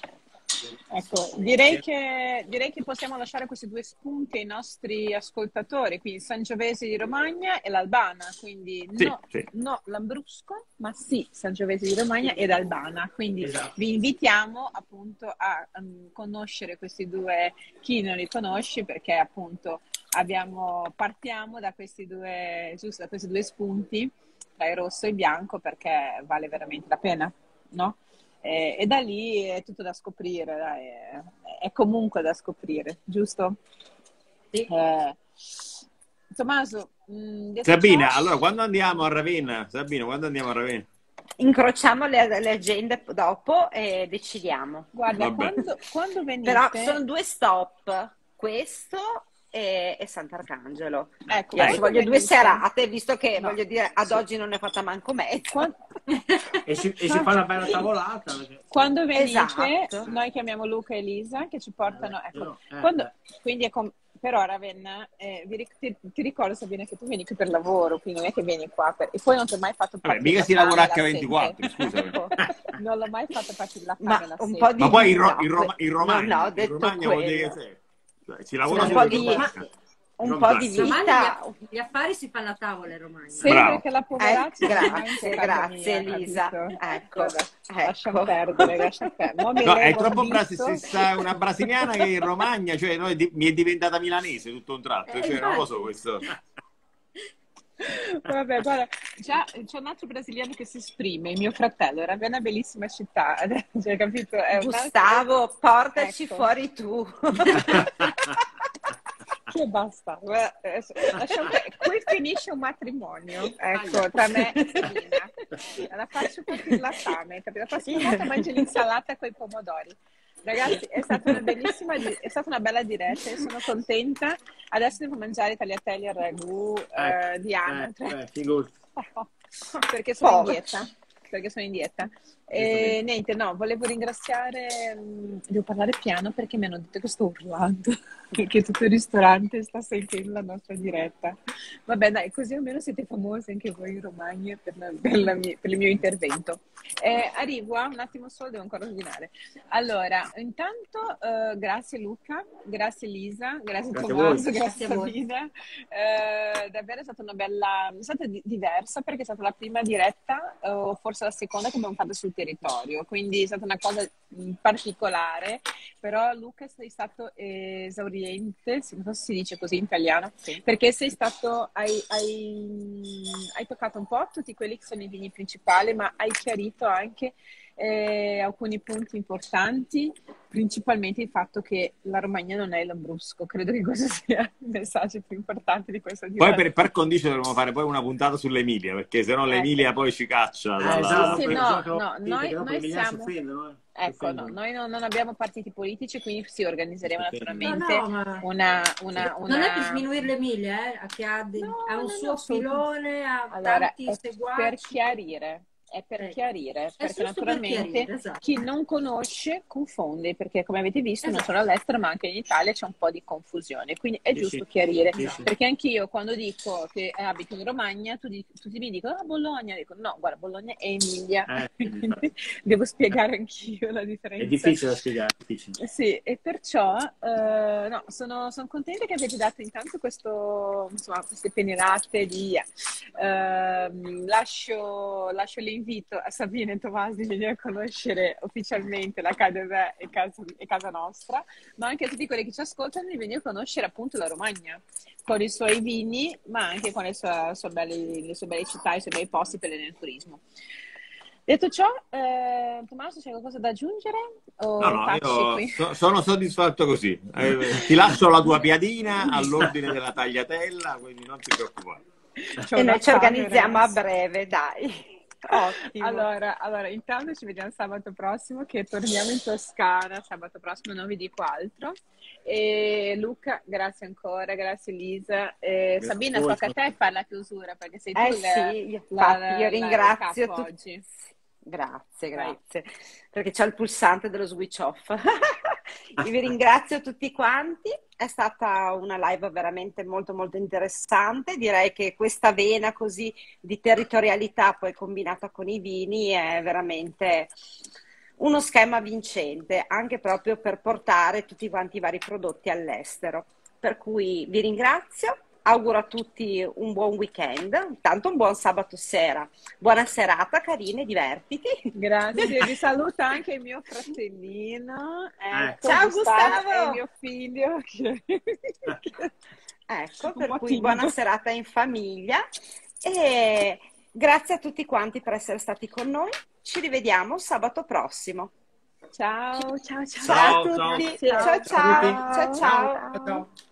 S2: Ecco, direi che, direi che possiamo lasciare questi due spunti ai nostri ascoltatori, quindi Sangiovese di Romagna e l'Albana, quindi
S5: Sì,
S2: no,
S5: sì.
S2: no Lambrusco, ma sì Sangiovese di Romagna ed Albana, quindi
S3: Esatto.
S2: vi invitiamo appunto a um, conoscere questi due, chi non li conosce, perché appunto abbiamo, partiamo da questi due, giusto, da questi due spunti, tra il rosso e il bianco, perché vale veramente la pena, no? E, e da lì è tutto da scoprire, dai, è, è comunque da scoprire, giusto?
S4: Sì.
S2: Eh, Tommaso, mh, detto
S5: Sabina,
S2: ciò-
S5: allora quando andiamo a Ravenna? Sabina, quando andiamo a Ravenna?
S6: incrociamo le, le agende dopo e decidiamo.
S2: guarda,
S5: Vabbè.
S2: quando, quando venite,
S6: Però sono due stop, questo e, e Sant'Arcangelo.
S2: ecco,
S6: Io adesso
S2: quando
S6: voglio due
S2: venite-
S6: serate, visto che
S2: No,
S6: voglio dire, ad
S2: sì.
S6: oggi non ne ho fatta manco mezza.
S2: Quan-
S3: E si, e si fa una bella tavolata. Perché...
S2: Quando venite,
S6: Esatto.
S2: noi chiamiamo Luca e Elisa che ci portano, ecco,
S3: Eh,
S2: quando-
S3: eh.
S2: quindi è com- però Ravenna, eh, vi ric- ti, ti ricordo Sabina che tu vieni qui per lavoro, quindi non è che vieni qua per... e poi non ti ho mai fatto
S5: Vabbè,
S2: partire
S5: mica
S2: la
S5: si
S2: fame
S5: lavora
S2: e la
S5: acca ventiquattro,
S2: sete.
S5: scusami.
S2: Ecco, non l'ho mai fatto partire la fame
S6: Ma
S2: e la
S6: un
S2: sete.
S6: po' di
S5: Ma poi in, Ro-
S6: no,
S5: in, Roma- in
S6: no,
S5: Romagna,
S6: no, ho
S5: in
S6: detto
S5: Romagna vuol dire che
S6: quello.
S5: sei. Cioè, si
S6: Sì,
S5: lavora
S6: un
S5: solo
S6: po'
S5: in
S6: di,
S5: Romagna.
S6: un
S5: Non
S6: po'
S5: sai.
S6: di
S4: In Romagna gli,
S6: vita.
S4: aff- gli affari si fanno a tavola in Romagna.
S2: Sembra
S5: Bravo.
S2: che la
S6: Eh,
S2: poveraccia sia mai in
S6: grazie,
S2: casa
S6: grazie
S2: mia,
S6: Elisa.
S2: capito?
S6: Ecco,
S2: Vabbè, lasciamo
S6: ecco.
S2: perdere, lascia perdere. Mo mi
S5: No, è
S2: levo il
S5: troppo brasi-
S2: visto.
S5: se sta una brasiliana che in Romagna, cioè no, è di- mi è diventata milanese tutto un tratto,
S4: Eh,
S5: cioè non lo so
S4: infatti.
S5: questo.
S2: Vabbè, guarda, già c'è un altro brasiliano che si esprime, il mio fratello, Ravenna è una bellissima città, cioè, capito? È un altro...
S6: Gustavo, portaci
S2: Ecco.
S6: fuori tu.
S2: Che basta, guarda, adesso, lasciamo che- qui finisce un matrimonio, ecco, tra me e Sabina. La faccio partire la fame, capito? La prossima volta mangi l'insalata con i pomodori. Ragazzi, è stata una bellissima, di- è stata una bella diretta, io sono contenta. Adesso devo mangiare i tagliatelle al ragù eh, di Anna,
S3: Eh, eh, figurati.
S2: perché sono in
S6: Povero.
S2: dieta. Perché sono in dieta. E niente, no, volevo ringraziare, mh, devo parlare piano perché mi hanno detto che sto urlando, che tutto il ristorante sta sentendo la nostra diretta. Vabbè, dai, così almeno siete famosi anche voi in Romagna per, la- per la mia- per il mio intervento. Eh, arrivo, ah, un attimo solo, devo ancora ordinare. Allora, intanto, eh, grazie Luca, grazie Lisa, grazie,
S3: Grazie a
S2: Tommaso,
S3: voi.
S2: grazie
S4: Grazie a voi.
S2: Sabina. Eh, davvero è stata una bella, è stata di- diversa perché è stata la prima diretta, eh, o forse la seconda che abbiamo fatto sul territorio, quindi è stata una cosa mh, particolare, però Luca sei stato esauriente, se- non so se si dice così in italiano, perché sei stato, hai, hai, hai toccato un po' tutti quelli che sono i vini principali, ma hai chiarito anche eh, alcuni punti importanti, principalmente il fatto che la Romagna non è il Lambrusco. Credo che questo sia il messaggio più importante di questa
S5: Poi
S2: diretta.
S5: per par condicio dovremmo fare poi una puntata sull'Emilia, perché sennò
S2: Ecco.
S5: l'Emilia poi ci caccia
S3: Eh,
S5: dalla...
S3: esatto,
S2: Sì, sì,
S3: perché
S2: no,
S3: so che ho
S2: no,
S3: partiti,
S2: noi-
S3: che dopo
S2: noi
S3: gli emiliani si
S2: siamo-
S3: offendono, eh. Si
S2: Ecco, no,
S3: offendono.
S2: noi non, non abbiamo partiti politici, quindi sì, organizzeremo
S3: Sì.
S2: naturalmente
S4: No, no, ma
S2: una, una,
S4: non è per
S2: una...
S4: sminuire l'Emilia, eh, che ha, de-
S2: No,
S4: ha un
S2: no,
S4: suo
S2: no, assolutamente.
S4: filone, ha
S2: Allora,
S4: tanti
S2: è per
S4: seguaci.
S2: chiarire, è per
S4: Ecco.
S2: chiarire,
S4: È
S2: perché
S4: giusto per
S2: naturalmente
S4: chiarire, esatto.
S2: chi non conosce confonde, perché come avete visto non
S4: Esatto.
S2: solo all'estero, ma anche in Italia c'è un po' di confusione, quindi è
S3: Sì,
S2: giusto
S3: sì.
S2: chiarire,
S3: Sì, sì.
S2: perché anch'io quando dico che eh, abito in Romagna, tu di- tutti mi dicono, ah, Bologna, dico no, guarda, Bologna è Emilia,
S3: Eh,
S2: quindi devo spiegare anch'io la
S3: È
S2: differenza.
S3: difficile da spiegare, è difficile.
S2: Sì, e perciò eh, no, sono, sono contenta che avete dato intanto questo, insomma, queste penerate di... ehm, lascio, lascio l'invito a Sabina e Tommaso di venire a conoscere ufficialmente la Cadevè e casa, e casa nostra, ma anche a tutti quelli che ci ascoltano di venire a conoscere appunto la Romagna, con i suoi vini, ma anche con le sue, sue belle, le sue belle città, i suoi bei posti per il turismo. Detto ciò, eh, Tommaso, c'è qualcosa da aggiungere? O
S5: No, no,
S2: tacci
S5: io
S2: qui?
S5: so- sono soddisfatto così. Eh, ti lascio la tua piadina all'ordine della tagliatella, quindi non ti preoccupare.
S2: C'ho
S6: E
S2: una
S6: noi ci
S2: fame,
S6: organizziamo a
S2: ragazzi.
S6: breve, dai. Ottimo.
S2: Allora, allora, intanto ci vediamo sabato prossimo, che torniamo in Toscana. Sabato prossimo non vi dico altro. E Luca, grazie ancora, grazie Lisa. E
S3: Grazie
S2: Sabina,
S3: a voi.
S2: tocca a te fare la chiusura, perché sei tu
S6: Eh
S2: il-
S6: sì, io,
S2: la-
S6: infatti,
S2: la-
S6: io
S2: la-
S6: ringrazio
S2: il capo
S6: tutti.
S2: oggi.
S6: Grazie,
S2: Vai.
S6: grazie, perché c'è il pulsante dello switch off. Io vi ringrazio tutti quanti, è stata una live veramente molto molto interessante, direi che questa vena così di territorialità poi combinata con i vini è veramente uno schema vincente, anche proprio per portare tutti quanti i vari prodotti all'estero. Per cui vi ringrazio. Auguro a tutti un buon weekend, intanto un buon sabato sera. Buona serata, carine, divertiti.
S2: Grazie, vi saluta anche il mio fratellino. Ecco,
S6: Ciao,
S2: Gustavo,
S6: Gustavo!
S2: è il mio figlio. che-
S6: Ecco,
S2: Un
S6: per
S2: po'
S6: cui
S2: timido.
S6: buona serata in famiglia e grazie a tutti quanti per essere stati con noi. Ci rivediamo sabato prossimo.
S2: Ciao, ciao, ciao.
S6: Ciao a
S3: Ciao, ciao.
S6: tutti.
S2: Ciao.
S6: Ciao ciao.
S2: Ciao.
S6: Ciao ciao.
S3: Ciao.